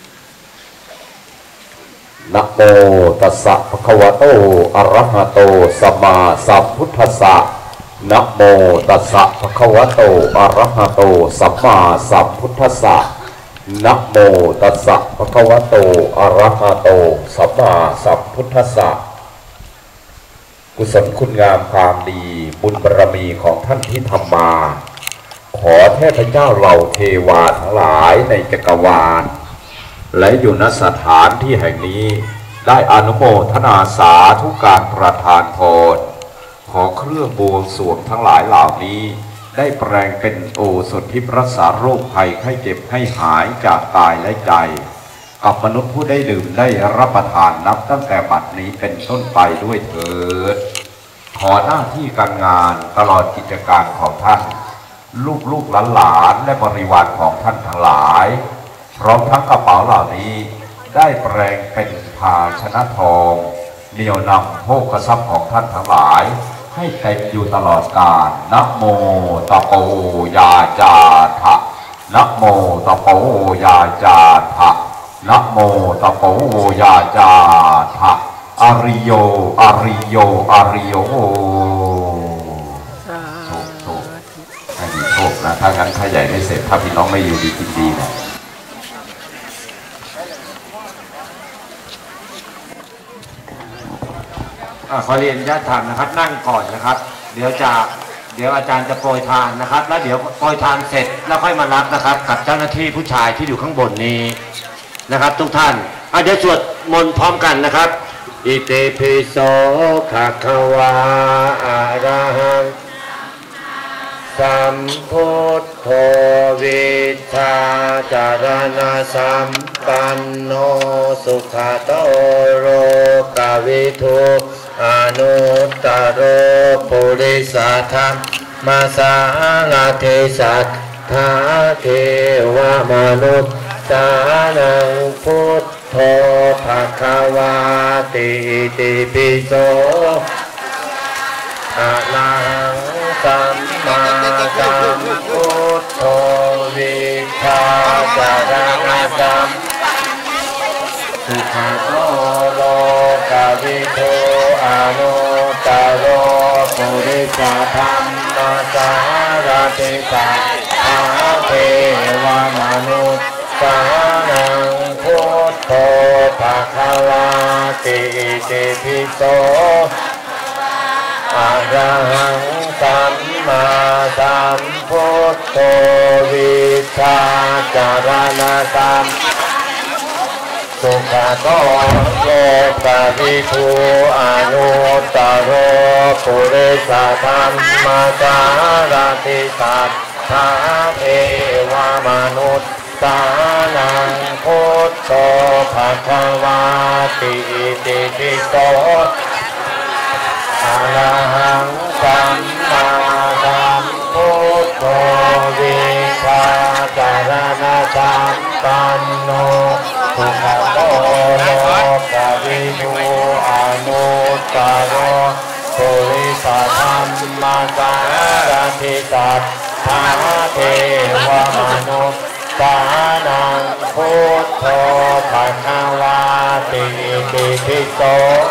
B: นะโมตัสสะภะคะวะโตอะระหะโตสัมมาสัมพุทธัสสะนะโมตัสสะภะคะวะโตอะระหะโตสัมมาสัมพุทธัสสะนะโมตัสสะภะคะวะโตอะระหะโตสัมมาสัมพุทธัสสะกุศลคุณงามความดีบุญบารมีของท่านที่ทำมาขอเทพเจ้าเหล่าเทวาทั้งหลายในจักรวาลและอยู่ณสถานที่แห่งนี้ได้อนุโมทนาสาธุการประทานพรขขอเครื่องบวงสรวงทั้งหลายเหล่านี้ได้แปลงเป็นโอสถทิพย์รักษาโรคภัยไข้เจ็บให้หายจากกายและใจกับมนุษย์ผู้ได้ดื่มได้รับประทานนับตั้งแต่บัดนี้เป็นต้นไปด้วยเถิดขอหน้าที่การงานตลอดกิจการของท่านลูกลูกหลานและบริวารของท่านทั้งหลายพร้อมทั้งกระเป๋าเหล่านี้ได้แปลงเป็นภาชนะทองเหนี่ยวนำโภคทรัพย์ของท่านทั้งหลายให้เต็มอยู่ตลอดกาลนะโมตะโปยาจาทะนะโมตะโปยาจาทะนะโมตะโปยาจาทะอริโยอริโยอริโยโชคโชคให้มีโชคนะถ้างั้นถ้าใหญ่ไม่เสร็จถ้าพี่น้องไม่อยู่ดีกินดีนะ
E: ขอเรียนญาติธรรมนะครับนั่งก่อนนะครับเดี๋ยวจะเดี๋ยวอาจารย์จะโปรยทานนะครับแล้วเดี๋ยวโปรยทานเสร็จแล้วค่อยมารับนะครับกับเจ้าหน้าที่ผู้ชายที่อยู่ข้างบนนี้นะครับทุกท่านเดี๋ยวสวดมนต์พร้อมกันนะครับอิติปิโสภะคะวาอะระหังสัมพุทโธวิชาจารณะสัมปันโนสุขโตโรกวิทุอนุตตโรปุริสธรรมสาลเทสัทธาเทวมนุษย์สานังพุทโธภคะวาติติปิโสอะระหังสัมมาสัมพุทโธวิชาจารณะสัมสุขโตโลกวิทูอนุตตโรปุริสธรรมสารติสัทธาเทวมนุษย์สานังพุทโธภคะวาติติปิโสอะระหังสัมมาสัมพุทโธวิชาจารณะสัมสุขโตโลกวิทูอนุตตโรปุริสธรรมสารติสัทธาเทวมนุษย์สานังพุทโธภคะวาติติปิโสอะระหังสัมมาสัมพุทโธวิชาจารณะสัมปันโนสุขโตโลกวิทูอนุตตโรปุริสธรรมสารติสัทธาเทวมนุษย์สานังพุทโธภคะวาติติปิโส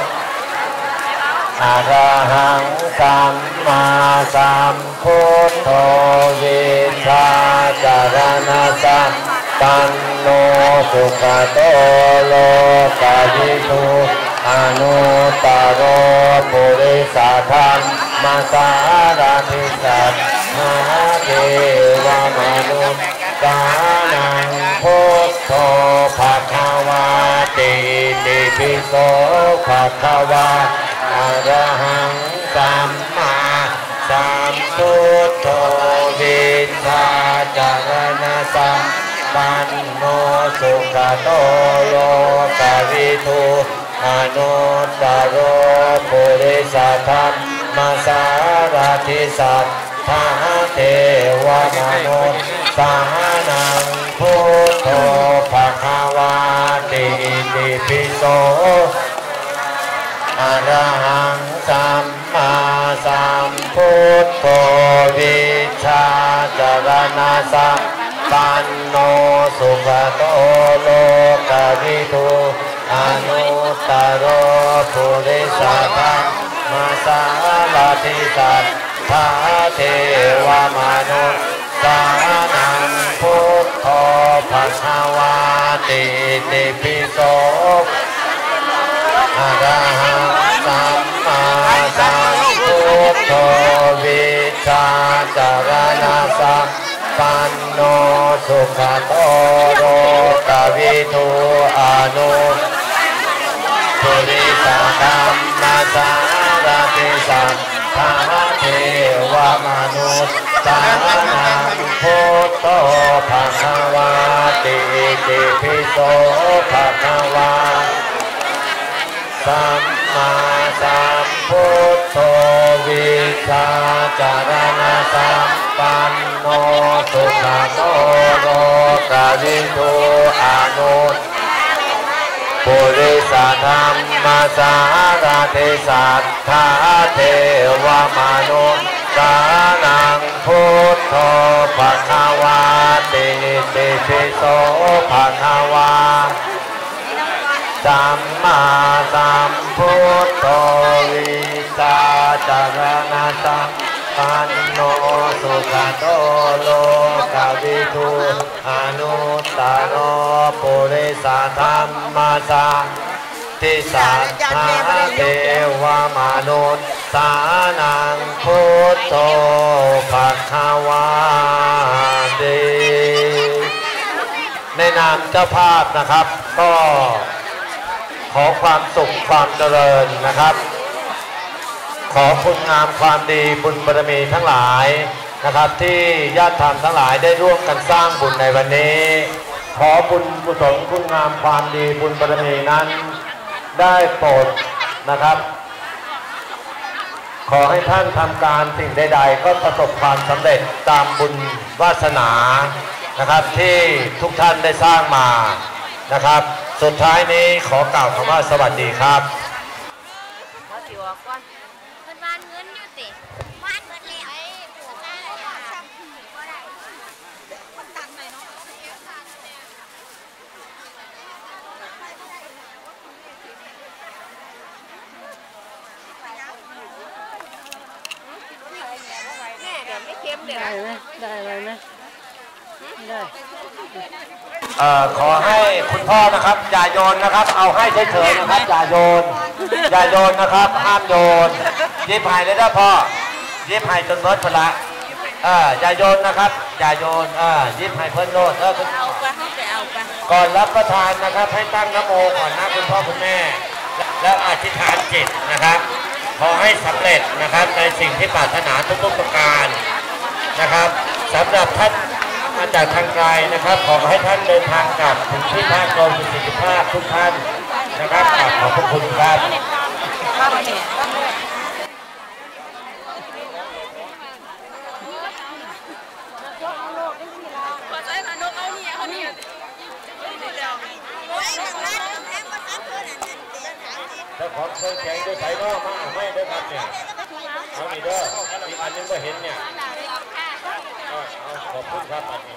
E: อะระหังสัมมาสัมพุทโธวิชาจารณะสัมปันโนสุขโตโลกวิทูอนุตตโรปุริสธรรมสารติสัทธาเทวมนุษย์สานังพุทโธภคะวาติติปิโสภคะวาอะระหังสัมมาสัมพุทโธวิชาจารณะสัมปันโนสุขโตโลกวิทูอนุตตโรปุริสธรรมสารติสัทธาเทวมนุษย์สานังพุทโธภคะวาติติปิโสอะระหังสัมมาสัมพุทโธวิชาจารณะสัมปันโนสุขโตโลกวิทูอนุตตโรปุริสธรรมสารติสัทธาเทวมนุษย์สานังพุทโธภคะวาติติปิโสอะระหังสัมมาสัมพุทโธวิชาจารณะสัมปันโนสุขโตโลกวิทูอนุปุริสธรรมสารติสัทธาเทวมนุษย์สานังพุทโธภะคะวาติติปิโสภะคะวาสัมมาสัมพุทโธวิชาจารณะสัมปันโนสุขโตโลกวิทูอนุตปุริสธรรมสารติสัทธาเทวมนุษย์สานังพุทโธภะคะวาติติปิโสภะคะวาสัมมาสัมพุทโธวิชาจารณะสัมปันโนสุขโตโลกวิทูอนุตตโรปุริสธรรมสัทธิสัทธาเทวมนุษย์สานังพุทโธภะคะวาติในนามเจ้าภาพนะครับก็ขอความสุขความเจริญนะครับขอคุณงามความดีบุญบารมีทั้งหลายนะครับที่ญาติธรรมทั้งหลายได้ร่วมกันสร้างบุญในวันนี้ขอบุญกุศลคุณงามความดีบุญบารมีนั้นได้โปรดนะครับขอให้ท่านทำการสิ่งใดๆก็ประสบความสำเร็จตามบุญวาสนานะครับที่ทุกท่านได้สร้างมานะครับสุดท้ายนี้ขอกล่าวคำว่าสวัสดีครับ
D: ได้ไหมได้อะไรไหมได้
E: เอ่อขอให้คุณพ่อนะครับอย่าโยนนะครับเอาให้เฉยๆนะครับอย่าโยนอย่าโยนนะครับห้ามโยนยิบหายเลยนะพ่อยิบหายจนเบิร์ดพละเอออย่าโยนนะครับอย่าโยนเออยิบหายเพิ่นโยนเออก่อนรับประทานนะครับให้ตั้งนะโมก่อนนะคุณพ่อคุณแม่แล้วอธิษฐานจิตนะครับขอให้สำเร็จนะครับในสิ่งที่ปรารถนาทุกๆประการนะครับสำหรับท่านมาจากทางไกลนะครับขอให้ท่านเดินทางกลับถึงที่พักโดยประสิทธิภาพทุกท่านนะครับขอบคุณครับถ้าของเครื่องแข็งด้วยสายนอกมาเอาไม่ด้วยครับเนี่ยเอาอีกเด้ออีกอันนึงก็เห็นเนี่ยเอาขอบคุณครับอันนี้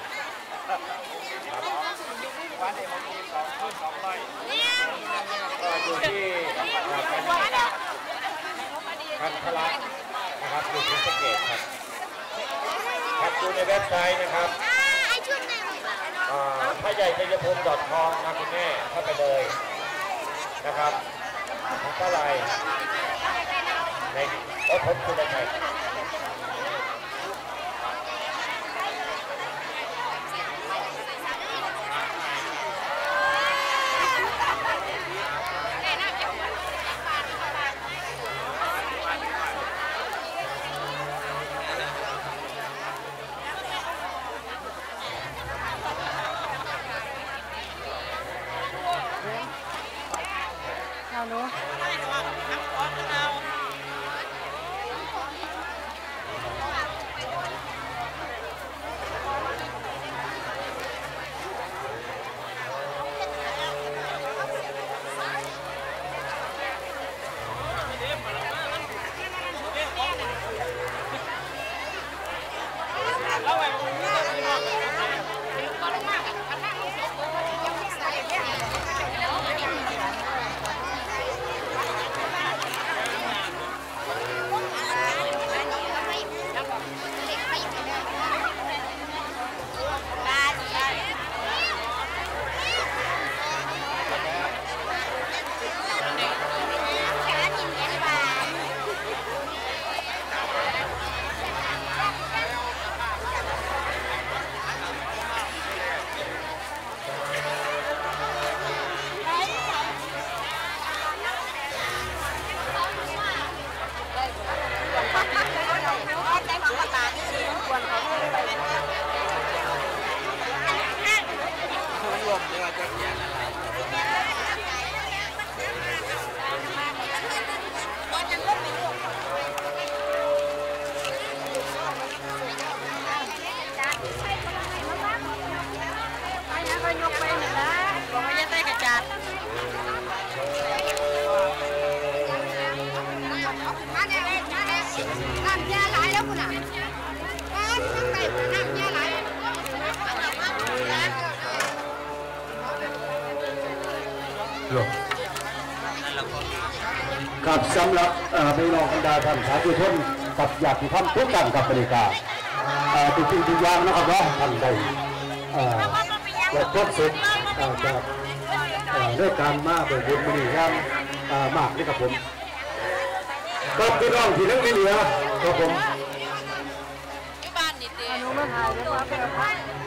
E: อยู่ที่คันทละนะครับอยู่ที่สเกตครับครับดูในเว็บไซต์นะครับพระใหญ่ชัยภูมิ .com นะคุณแม่เข้าไปเลยนะครับของป้าลายในโอ้ผมคุณชัย
D: เอาเนาะ
E: หลบกับสำหรับพี่น้องบรรดาท่านสาธุชนกับญาติธรรมทุกท่านกับบริการทุกสิ่งทุกอย่างนะครับว่าท่านใดและครบสุดจากเรื่องการมาเปิดบุญมีงานมากนี่ครับผมก็พี่น้องที่นั่งไม่เหลือครับผม
D: บ้านนิดเดียวหนูมาถ่ายด้วยว่าเป็นอะไร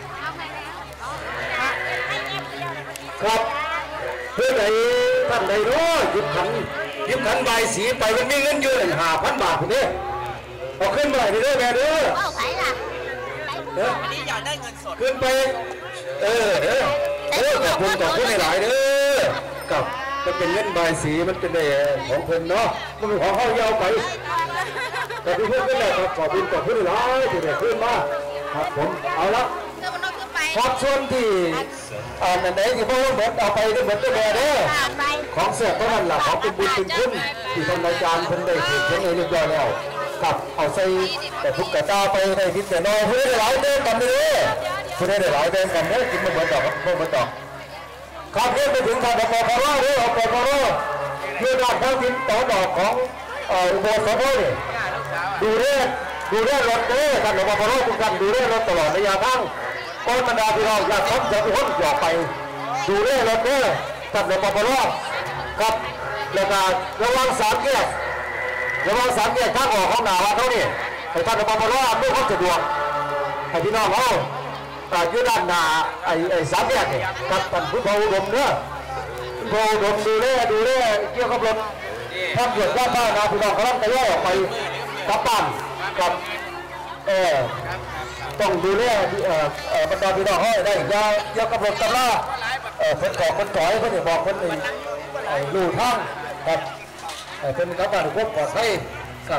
E: ครับเพื่อใดท่านใดรู้หยิบขันหยิบขันใบสีไปมันมีเงินเยอะเลยห้าพันบาทคุณเนี่ยเอาขึ้นไปเด้อแม่เด้อเอาไปล่ะเด้อวันนี้อยากได้เงินสดขึ้นไปเออเด้อเออขอบคุณขอบคุณหลายเด้อกับมันเป็นเงินใบสีมันเป็นของเพิ่นเนาะมันเป็นของเขาเยาไปแต่ที่เพื่อนก็ได้ครับขอบคุณขอบคุณหลายที่ได้ขึ้นมาครับผมเอาละขอบชวนที่อ่านอันไหนที่พ่อเหมือนเอาไปได้เหมือนตัวแม่เด้อของเสียเท่านั้นแหละของเป็นบุญเป็นคุณที่ทำรายการเพิ่นได้เห็นเช่นนี้เรียบร้อยแล้วกับเอาใส่แต่ทุกกระตาไปได้นิดแต่น้อยเพื่อได้หลายเด้อกันเลยเพื่อได้หลายเด้อกันเด้อกินมาเหมือนดอกเพิ่มมาดอกครับเรื่องไปถึงทางอปพรเด้ออปพรคือด้านท้องถิ่นต่อดอกของอุโบสถนี่ดูเรื่องดูเรื่องรถเด้อท่านอปพรทุกท่านดูเรื่องรถตลอดระยะทางก้อนบรรดาพี่น้องอยากทำจะทุกคนอยากไปดูเรื่องรถเด้อท่านอปพรครับแล้วก็ระวังสามแยกระวังสามแยกทางออกของหนาวัดเขานี่ให้ท่านอปพรอำนวยความสะดวกให้พี่น้องเขาอยู่ด้านหน้าไอ้ไอ้สามแยกนี่กับท่านผู้พอุดมเด้อผู้พอุดมดูแลดูแลเกี่ยวกับรถทำเกิดว่าบ้านนะพี่น้องกำลังจะแยกออกไปกลับบ้านกับเออต้องดูแลเอ่อเอ่อบรรดาพี่น้องให้ได้ยาเกี่ยวกับรถตำราเอ่อคนก่อคนถอยคนบอกคนอื่นลู่ทางกับเป็นกลับบ้านควบปลอดภัยกับ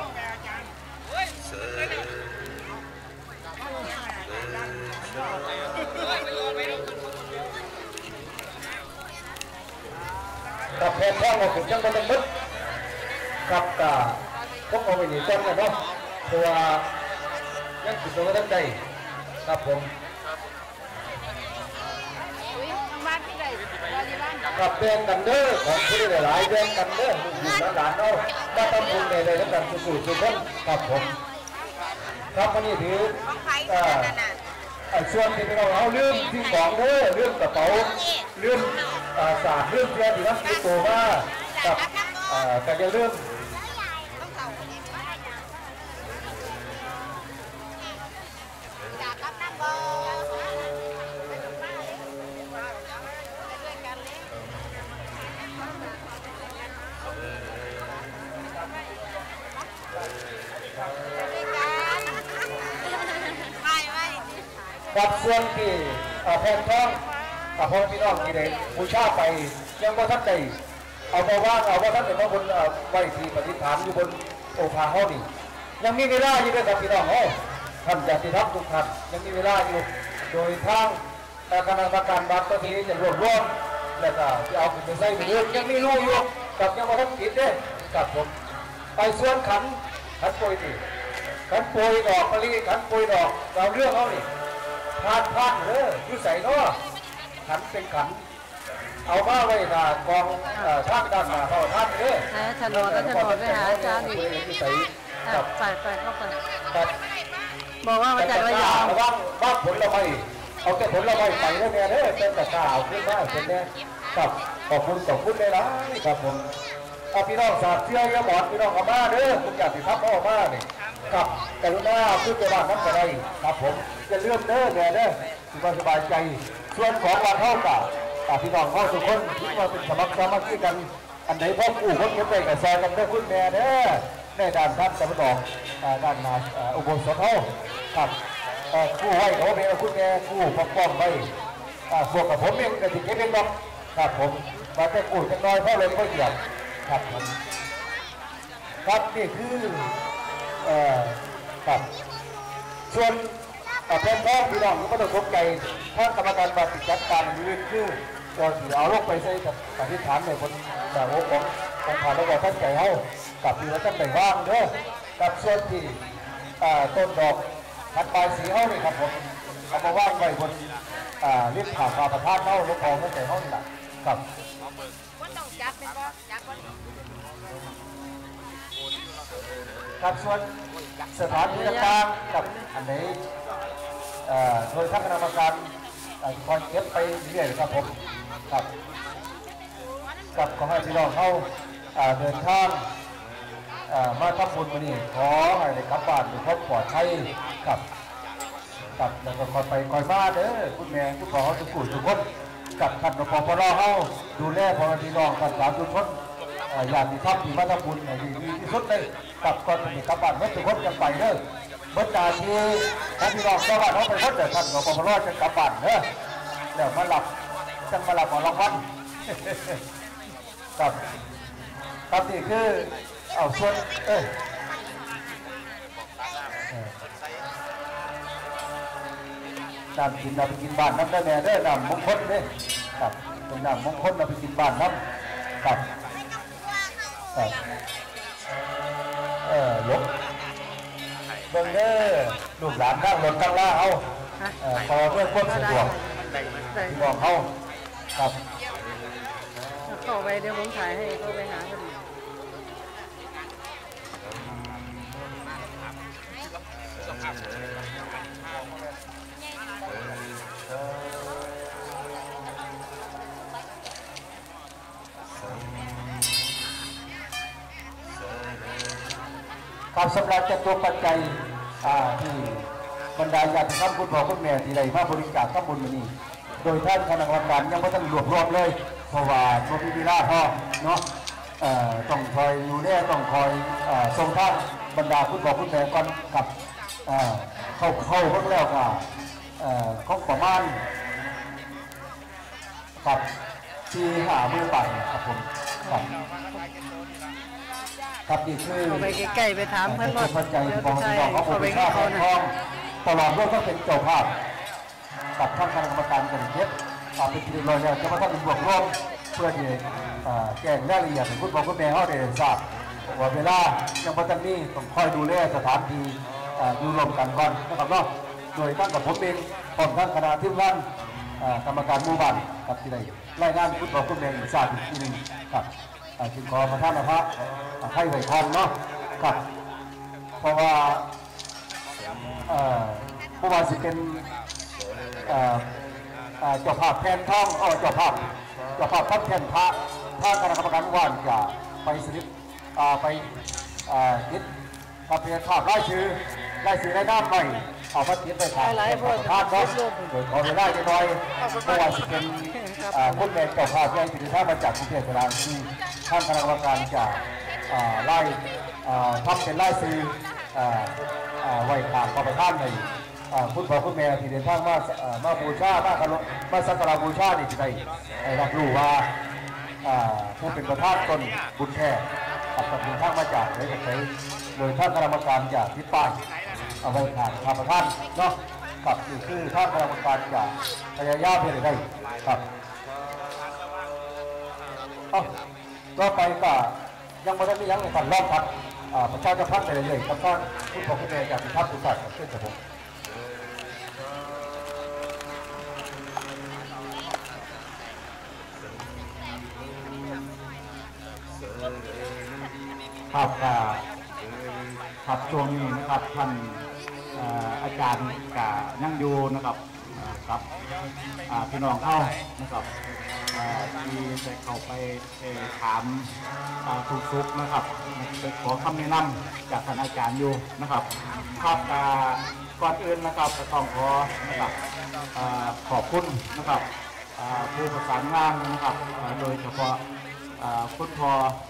E: กับแพทย์ท้องมาถึงจังหวัดนนท์กับกาพวกเราไปหนีจังเลยเนาะตัวยังติดตัวทั้งใจครับผมกับแบงกันเด้อของผู้ได้หลายแบงกันเด้อลูกหลานเนาะก็ต้องบุญในในทั้งการสุขุสุขคนครับผมครับวันนี้ถือส่วนที่เราเอาเรื่องที่สองเด้อเรื่องกระเป๋าเรื่องศาสตร์เรื่องเรียนที่นักศึกษาว่ากับการจะเรื่องกับส่วนที่แพนท้องกับพ่อพี่น้องที่ได้บูชาไปยังว่าท่านใดเอามาว่างเอาว่าท่านเป็นพระบนไว้ที่ปฏิฐานอยู่บนโอภาเฮานี่ยังมีเวลาอยู่ด้วยกับพี่น้องเฮาท่านจะติดรับทุกท่านยังมีเวลาอยู่โดยทางคณะกรรมการวัดก็ที่จะรวบรวมแล้วก็จะเอาไปใส่ไปเรื่อยยังมีรู้อยู่กับยังว่าท่านติดเด้กับผมไปส่วนขันขันป่วยนี่ขันป่วยดอกมะลิขันป่วยดอกเราเรื่องเขานี่พานพานเลยยุ่ใส่เนาะขันเป็นขันเอามาไว้หน้ากองท่านด้านหน้าเขาท่านเลย
D: ถนนแล้วถนนไปหาอาจารย์อีกกับไปไปเข้าไปบอกว่ามาจากระยอง
E: ว่างว่างผลละไม้เอาแต่ผลละไม้ไปแล้วเนี่ยเด้อเป็นแต่ข้าวขึ้นมาเป็นเนี่ยครับขอบคุณขอบคุณเลยนะครับผมพี่น้องสาดเชื่อยาหมอนพี่น้องอาม่าเด้อคุณอยากติดทับพ่ออาม่าเนี่ยกับกรุณาพูดไปบ้านน้ำกระไรครับผมจะเลื่อนเด้อเนี่ยเด้อสบายสบายใจส่วนของวันเท่ากับพี่น้องเขาทุกคนคิดว่าเป็นสมัครสามัคคีกันอันไหนพ่อกู้คนเก็บไปกับแซงกันได้คุณแม่เด้อในด้านท่านตะวันออกด้านนาอุโบสถเขาครับกู้ไว้เขาเป็นคุณแม่กู้ปกป้องไว้พวกกับผมเองกับที่เก็บเองครับครับผมมาแต่กู้จะน้อยเพราะเลยไม่เหยียบครับผมครับนี่คือเอ่อครับส่วนแพนท้องพี่น้องก็ต้องสนใจท่านกรรมการปฏิจัดการนี้คือเราถือเอาลงไปใส่กับปฏิฐานในคนแบบของของผ่านแล้วก็ท่านใจเขากับที่เราต้องไปว่างเด้อกับส่วนที่ต้นดอกขัดปลายสีเขานี่ครับผมเอามาว่างไว้บนลิฟต์ผ่าผ่าประทานเขาลูกคอเขาใจเขานี่แหละครับ
F: กับส่วนสถานที่ต่างๆกับอันนี้โดยทางคณะกรรมการคอยเก็บไปเรื่อยๆครับผมครับกับขอให้พี่น้องเข้าเดินทางมาทำบุญวันนี้ขอให้ได้กลับบ้านด้วยความปลอดภัยกับกับแล้วก็คอยไปคอยมาเด้อคุณแม่คุณพ่อทุกคนทุกคนกับท่านรปภเข้าดูแลพอพี่น้องกันสามทุกคนอยากมีทัพที่มาทำบุญดีที่สุดเลยกับก่อนไปกลับบ้านเมื่อทุกคนจะไปเด้อเมื่อนาทีถ้าพี่น้องก็ว่าเขาไปเมื่อเดี๋ยวท่านรปภจะกลับบ้านเด้อเดี๋ยวมาหลับจะมาหลับของรางวัลกับครับนี่คือเอาส่วนเอ้ยน้ำกินเราไปกินบ้านน้ำได้แม่ได้น้ำมงคลเนี่ยครับเป็นน้ำมงคลเราไปกินบ้านน้ำครับครับเออลบเบิ่งเด้อลูกหลานนั่งรถตั้งล่าเอาพอเพื่อควบสะดวกที่บอกเขาครับ
D: เข้าไปเดี๋ยวผมถ่ายให้เข้าไปหาพอดี
F: ครับสำหรับจัดตัวปัจจัยที่บรรดาญาติธรรมคุณพ่อคุณแม่ที่ได้มาบริจาคข้อมูลนี้โดยท่านคณะกรรมการยังไม่ต้องรวบรวมเลยเพราะว่าโนบิบิล่าพ่อเนาะต้องคอยอยู่เนี่ยต้องคอยทรงท่านบรรดาคุณพ่อคุณแม่ก่อนกับเข้าเข้าเพิ่งแล้วก็เขาประมาณครับที่หามือปั่นครับผมครับครับนี่คือ
D: เข้าไปใกล้ๆไปถามเพื่อนว่า
F: เดี๋ยวจะใช่เข้าไปใกล้เขาทองตลอดด้วยก็เป็นเจ้าภาพกับท่านคณะกรรมการกันเทปเป็นทีมเราเนี่ยจะมาทำเป็นบวกร่วมเพื่อที่แก้รายละเอียดของคุณพ่อคุณแม่เขาได้ทราบว่าเวลายังมาตั้งนี้ต้องคอยดูแลสถานที่ดูรวมกันก่อนนะครับเนาะโดยท่านกับผมเองพร้อมทั้งคณะทีมงานกรรมการหมู่บ้านกับที่ใดรายงานคุณพ่อคุณแม่อีกทราบอีกทีหนึ่งครับจึงขอประทานอภัยให้ไหวพรเนาะครับเพราะว่าเพราะว่าสิเป็นเจ้าภาพแทนท่องอ๋อเจ้าภาพเจ้าภาพทัพแทนพระถ้าคณะกรรมการว่านจะไปสลิปไปยึดกับเพียรภาพไล่ชื่อไล่ชื่อไล่ด้านใหม่เอาพระเทียนไปขายประธานเนาะโดยขอเวลาจะน้อยเพราะว่าสิเป็นคนแม่เจ้าภาพแย่งติดท่ามาจากกรุงเทพฯที่ท่านคณะกรรมการจะไล่ทำเป็นไล่ซื้อไหวขาดประธานในคุณพ่อคุณแม่ที่เดินทางมามาบูชามาคารมาสักการะบูชานี่จะได้รับรู้ว่าผู้เป็นประธานตนบุญแท้กับตัดสินทางมาจากไหนจากไหนโดยท่านคณะกรรมการจากที่ป้ายเอาไว้ขาดข้าประธานเนาะกับนี่คือท่านคณะกรรมการจากพยายามเพื่อได้ครับก็ไปก็ยังไม่ได้มียังในการรอบครับประชาชนพัฒน์ไปเลยๆกับท่านผู้ปกครองจากที่ทัพสุสัตว์กับเพื่อนผมครับครับช่วงนี้นะครับท่านอาจารย์กายังอยู่นะครับครับพี่น้องเข้านะครับที่จะเข้าไปถามทุกซุกนะครับไปขอคำแนะนำจากท่านอาจารย์อยู่นะครับครับก่อนอื่นนะครับต้องขอนะครับขอบคุณนะครับผู้ประสานงานนะครับโดยเฉพาะคุณพ่อ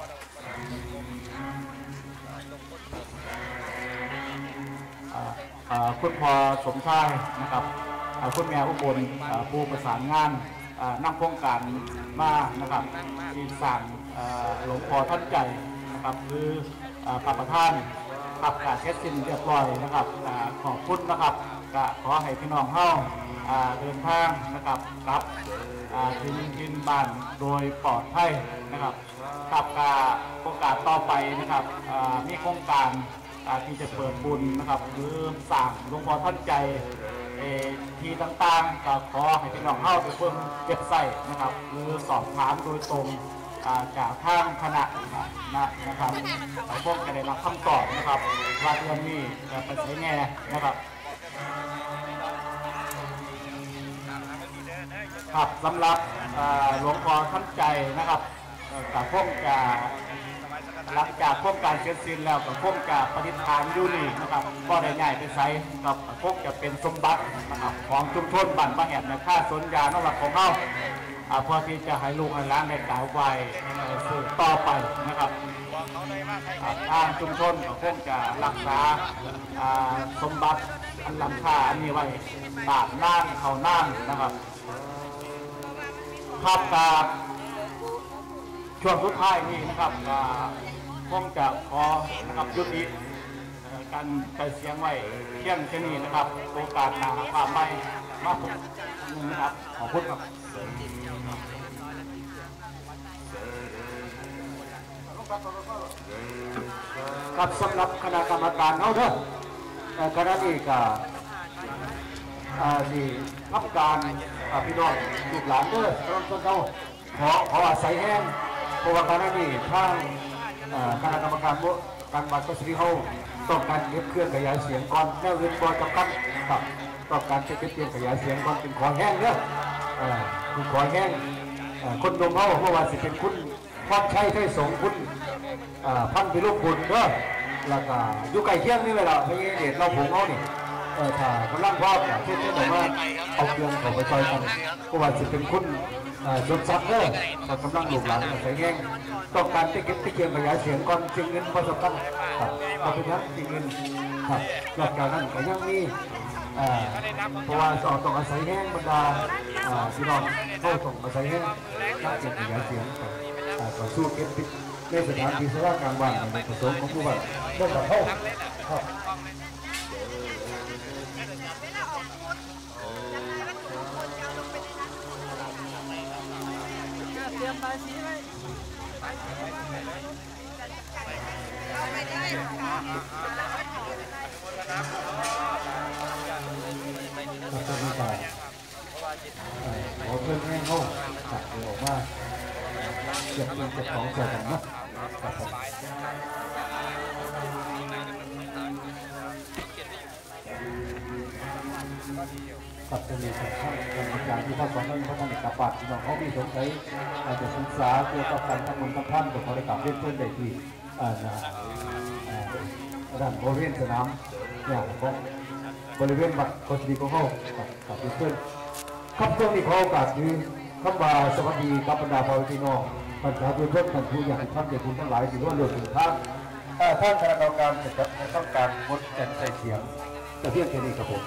F: คุณพ่อสมชายนะครับคุณแม่อุบลผู้ประสานงานนำโครงการมานะครับที่สั่งหลวงพ่อท่านใจนะครับคือพระประธานขับการเทสซินเรียบร้อยนะครับขอบคุณนะครับก็ขอให้พี่น้องเข้าเดินทางนะครับกลับถึงทินบ้านโดยปลอดภัยนะครับกับโครงการต่อไปนะครับมีโครงการที่จะเปิดบุญนะครับหรือสั่งหลวงพ่อท่านใจที่ต่างๆก็ขอให้พี่น้องเข้าไปเพิ่มเก็บใส่นะครับหรือสอบถามโดยตรงจากทางคณะนะครับพวกจะได้รับคำตอบนะครับว่าเรื่องนี้เป็นยังไงนะครับครับสำหรับหลวงพ่อท่านใจนะครับกับพวกจะหลังจากพวกการเสร็จสิ้นแล้วกับพวกจะปฏิฐานอยู่นี่นะครับก็ได้ง่ายไปใช้กับพวกจะเป็นสมบัตินะครับของชุมชนบ้านบ้านแหบในค่าสนยานวัดของเราเพื่อที่จะให้ลูกให้หลานได้กล่าวไว้สืบต่อไปนะครับทางชุมชนก็คงจะรักษาสมบัติอันล้ำค่าอันนี้ไว้ตามน่านเขาน่านนะครับภาพตาช่วงสุดท้ายนี้นะครับคงจะขอนะครับยุติการใช้เสียงไว้เที่ยงเช่นนี้นะครับโอกาสหน้าภาพใหม่มาพบกันนะครับขอบคุณครับกับสำหรับคณะกรรมการเขาเถอะคณะนี้ก็ที่ทับการพี่น้องลูกหลานเด้อต้นต้นเขาขอขออาศัยแห้งเพราะว่าคณะนี้ทางคณะกรรมการการบัตรก็สิริเขาต้องการเก็บเครื่องขยายเสียงก่อนแนวเรียนก่อนจำกัดครับต้องการจะเก็บเครื่องขยายเสียงก่อนเป็นขอแห้งเด้อเป็นขอแห้งคนดมเขาเพราะว่าสิเป็นคุณพรชัยไทยสงฆ์คุณพันธุ์พิรุณบุญเด้อแล้วก็อยู่ไก่เที่ยงนี่เลยล่ะไม่เด็ดเราผงเขานี่เออถ้ากำลังพร้อมเนี่ยเช่นที่บอกว่าเอาเครื่องเขาไปซอยกันเพราะว่าสิเป็นคุณจดซับเด้อกำลังหลุดหลังใส่แง่งต้องการที่เก็บที่เครื่องขยายเสียงก่อนจึงเงินประสบการณ์ครับเอาไปยัดจึงเงินครับหลักการนั้นก็ยังมีเพราะว่าต้องอาศัยแห้งบรรดาพี่น้องเข้าส่งอาศัยแห้งนักเก็บขยายเสียงต่อสู้เก็บในสถานที่สร้างการบ้านในประสงค์ของผู้ว่าเรื่องแบบเข้าครับ
D: เตรียมใบสีไว้ไม่ได้
F: ขอเพื่อนให้เขาจัดเดี๋ยวออกมาเก็บเงินเก็บของใส่กันนะกับจะมีท่านกรรมการที่ท่านสอนท่านพระท่านเอกปัตย์น้องเขามีสงสัยอาจจะศึกษาเกี่ยวกับการทำบุญทำท่านกับเขาได้กลับเรียนเพื่อนได้ที่ด้านบริเวณสนามอย่างของบริเวณบัตรโคชิของเขากับเพื่อนครับช่วงนี้ขอโอกาสนี้คำว่าสวัสดีกับบรรดาพ่อพี่น้องประชาชนทุกท่านผู้อยากท่านเด็กคุณทั้งหลายที่ร่วมเรือถึงท่านท่านคณะกรรมการจะต้องการงดแอนใส่เสียงแต่เพียงแค่นี้ครับผม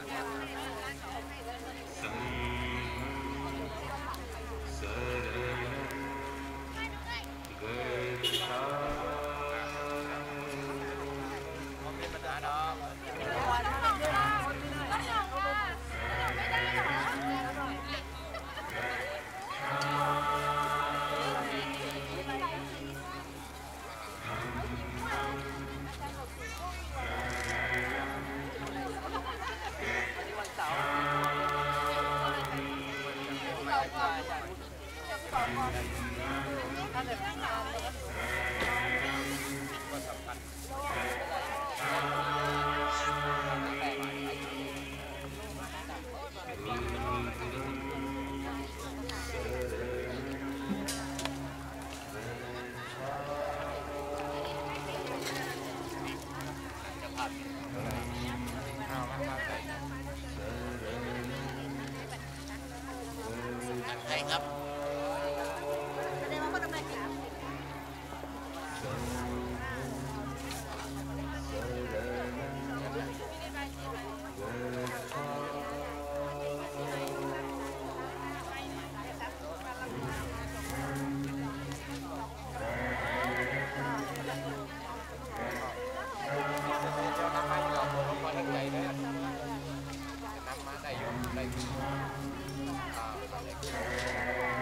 A: ใช่ครับ
B: ได้อยู่ได้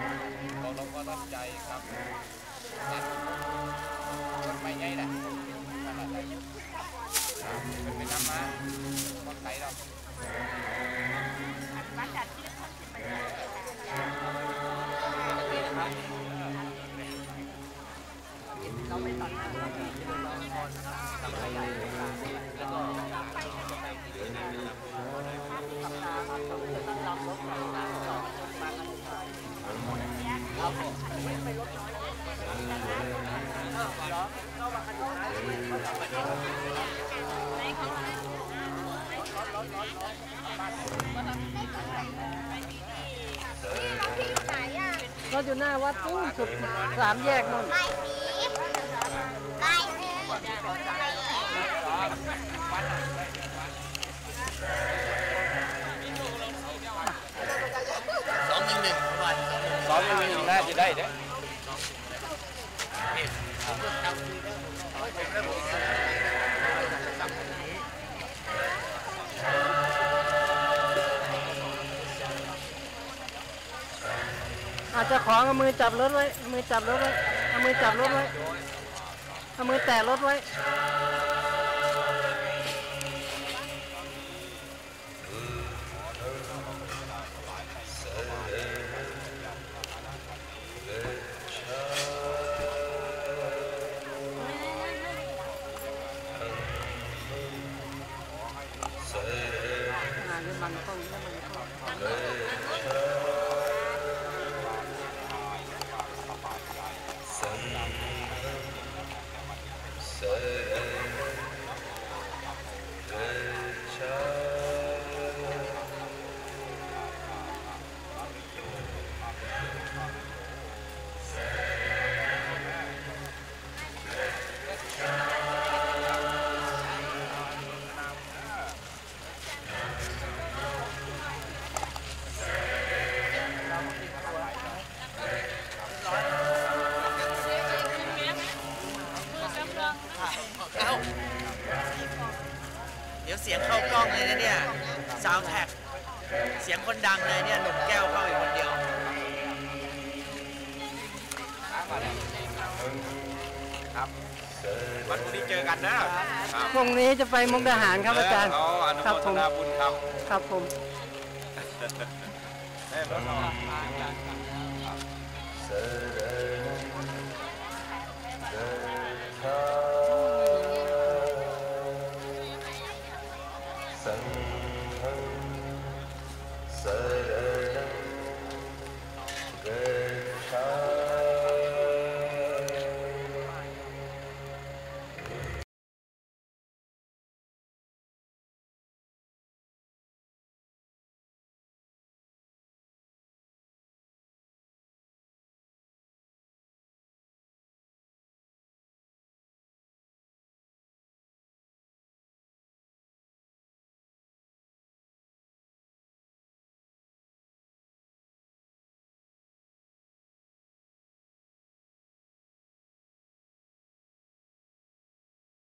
D: รถอยู่หน้าวัดตู้สุดสามแยกนู่น
A: สองหนึ่งหนึ่งวันสองหนึ่งหนึ่งน่าจะได้เด้
D: อาจจะของเอามือจับรถไว้มือจับรถไว้เอามือจับรถไว้เอามือแตะรถไว้งานมันต้องมัน
G: เดี๋ยวเสียงเข้ากล้องเลยนะเนี่ยซาวด์แท็กเสียงคนดังเลยเนี่ยหนุ่มแก้วเข้าอีกคนเดียว
A: ครับวันพรุ่งนี้เจอกันนะ
D: พรุ่งนี้จะไปมุกดาหารครับอาจารย์
A: ครับผมบุญครับ
D: ครับผม
E: เ